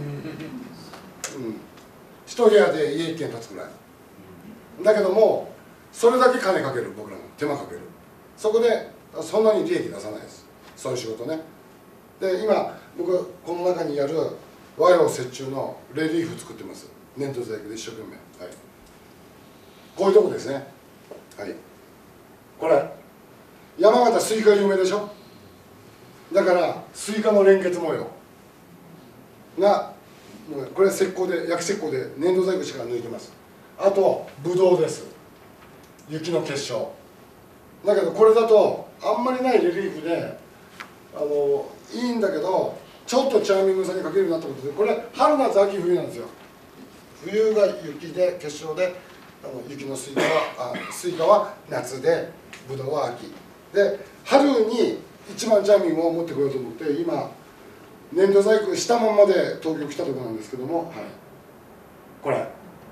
一部屋で家一軒建つくらいだけども、それだけ金かける。僕らも手間かける。そこでそんなに利益出さないです。そういう仕事ね。で今僕この中にある和洋折衷のレリーフ作ってます。粘土細工で一生懸命。はい、こういうとこですね。はい、これ山形スイカ有名でしょ。だからスイカの連結模様がこれ石膏で焼き石膏で粘土細工しか抜いてます。あとブドウです。雪の結晶だけど、これだとあんまりないレリーフでいいんだけど、ちょっとチャーミングさにかけるようになったことで、これ春夏秋冬なんですよ。冬が雪で結晶で雪のスイカは夏で、ブドウは秋で、春に一番チャーミングを持ってこようと思って、今粘土細工したままで東京来たところなんですけども、はい、これ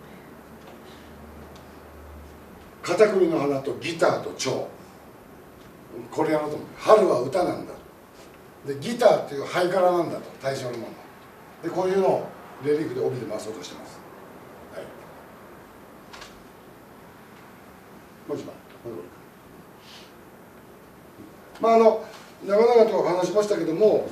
片栗の花とギターと蝶、これやろうと思って。春は歌なんだで、ギターっていうハイカラなんだと、大正のもので、こういうのをレリーフで帯で回そうとしてます。はい、もう一枚長々と話しましたけども、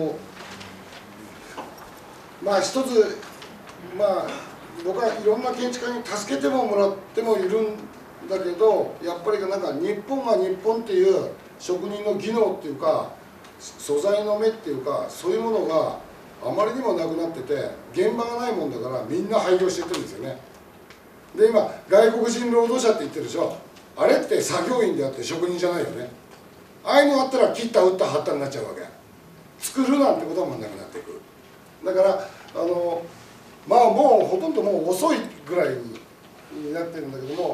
まあ一つ、まあ僕はいろんな建築家に助けてもらってもいるんだけど、やっぱりなんか日本が日本っていう職人の技能っていうか素材の目っていうか、そういうものがあまりにもなくなってて、現場がないもんだからみんな廃業していってるんですよね。で今外国人労働者って言ってるでしょ。あれって作業員であって職人じゃないよね。ああいうのあったら切った打った貼ったになっちゃうわけ。作るなんてことはもうなくなっていく。だからまあもうほとんどもう遅いぐらいになってるんだけども、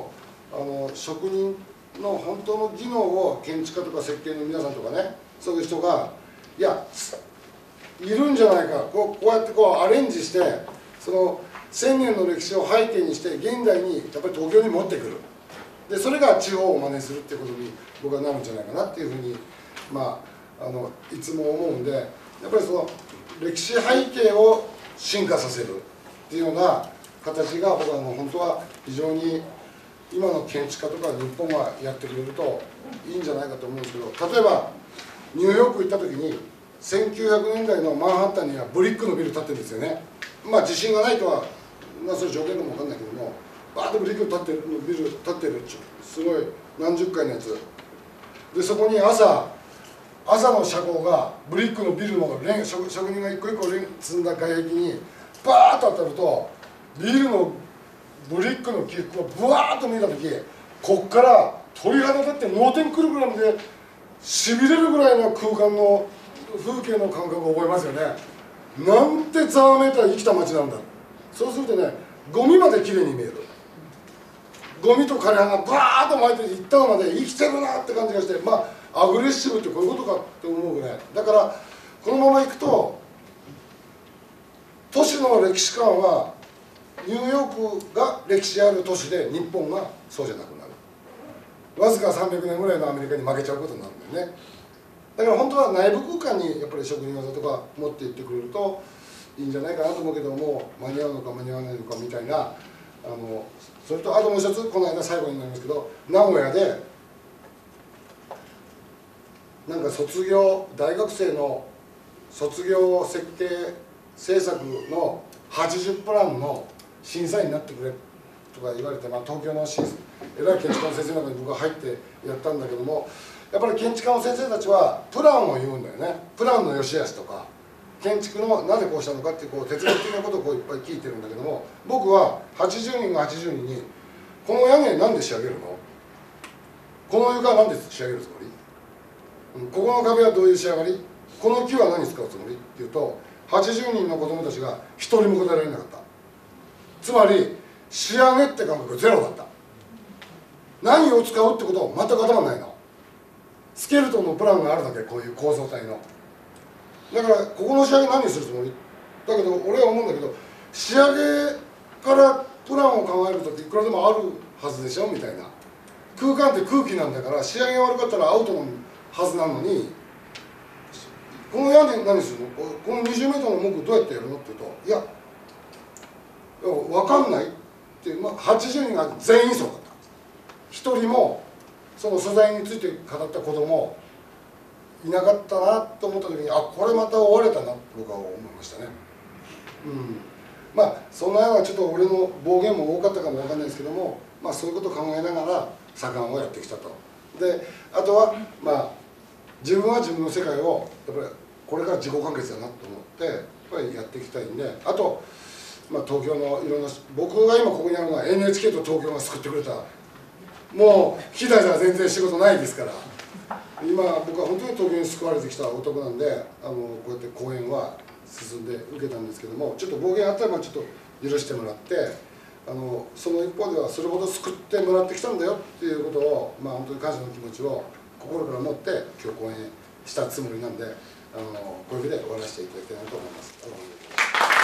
職人の本当の技能を建築家とか設計の皆さんとかね、そういう人がいやいるんじゃないか、こうやってアレンジして、その1000年の歴史を背景にして現代にやっぱり東京に持ってくる。でそれが地方を真似するっていうことに僕はなるんじゃないかなっていうふうに、いつも思うんで、やっぱりその歴史背景を進化させるっていうような形が僕は本当は非常に今の建築家とか日本がやってくれるといいんじゃないかと思うんですけど、例えばニューヨーク行った時に1900年代のマンハッタンにはブリックのビル建ってるんですよね。地震がないとはそれ条件かも分かんないけども、バーッとブリックのビル建ってる、すごい何十階のやつで、そこに朝の車高がブリックのビルの職人が一個一個積んだ外壁にバーッと当たると、ビルのブリックの起伏をブワーッと見た時、こっから鳥肌立って脳天くるぐらいまでしびれるぐらいの空間の風景の感覚を覚えますよね。なんてざわめいた生きた街なんだ。そうするとね、ゴミまできれいに見える。ゴミと枯れ葉がバーッと巻いていったのまで生きてるなって感じがして、アグレッシブってこういうことかって思うぐらいだから、このままいくと都市の歴史観はニューヨークが歴史ある都市で日本がそうじゃなくなる。わずか300年ぐらいのアメリカに負けちゃうことになるんだよね。だから本当は内部空間にやっぱり職人技とか持っていってくれるといいんじゃないかなと思うけども、間に合うのか間に合わないのかみたいな。それとあともう一つ、この間最後になりますけど、名古屋でなんか大学生の卒業設計制作の80プランの審査員になってくれとか言われて、東京の偉い建築家の先生の中に僕が入ってやったんだけども、やっぱり建築家の先生たちはプランを言うんだよね。プランの良し悪しとか建築のなぜこうしたのかっていう哲学的なことをいっぱい聞いてるんだけども、僕は80人が80人に「この屋根なんで仕上げるの？この床はなんで仕上げるつもり？ここの壁はどういう仕上がり？この木は何に使うつもり？」って言うと、80人の子供たちが1人も答えられなかった。つまり仕上げって感覚ゼロだった。何を使うってことを全く頭ないの。スケルトンのプランがあるだけ、こういう構造体の。だからここの仕上げ何にするつもり？だけど俺は思うんだけど、仕上げからプランを考えるとっていくらでもあるはずでしょみたいな。空間って空気なんだから、仕上げ悪かったらアウトのはずなのに、この屋根何するの？この20メートルの木どうやってやるのって言うと、いや分かんないって、80人が全員そうだった。一人もその素材について語った子供いなかったなと思った時に、これまた追われたなって僕は思いましたね。そんなようなちょっと俺の暴言も多かったかもわかんないですけども、そういうことを考えながら左官をやってきたと。であとは自分は自分の世界をやっぱりこれから自己完結だなと思ってやっぱりやっていきたいんで、あと、東京のいろんな、僕が今ここにあるのは NHK と東京が救ってくれた。もう機材じゃ全然仕事ないですから、今僕は本当に東京に救われてきた男なんで、こうやって講演は進んで受けたんですけども、ちょっと暴言あったらちょっと許してもらって、その一方ではそれほど救ってもらってきたんだよっていうことを、本当に感謝の気持ちを心から持って今日講演したつもりなんで、こういうわけで終わらせていただきたいなと思います。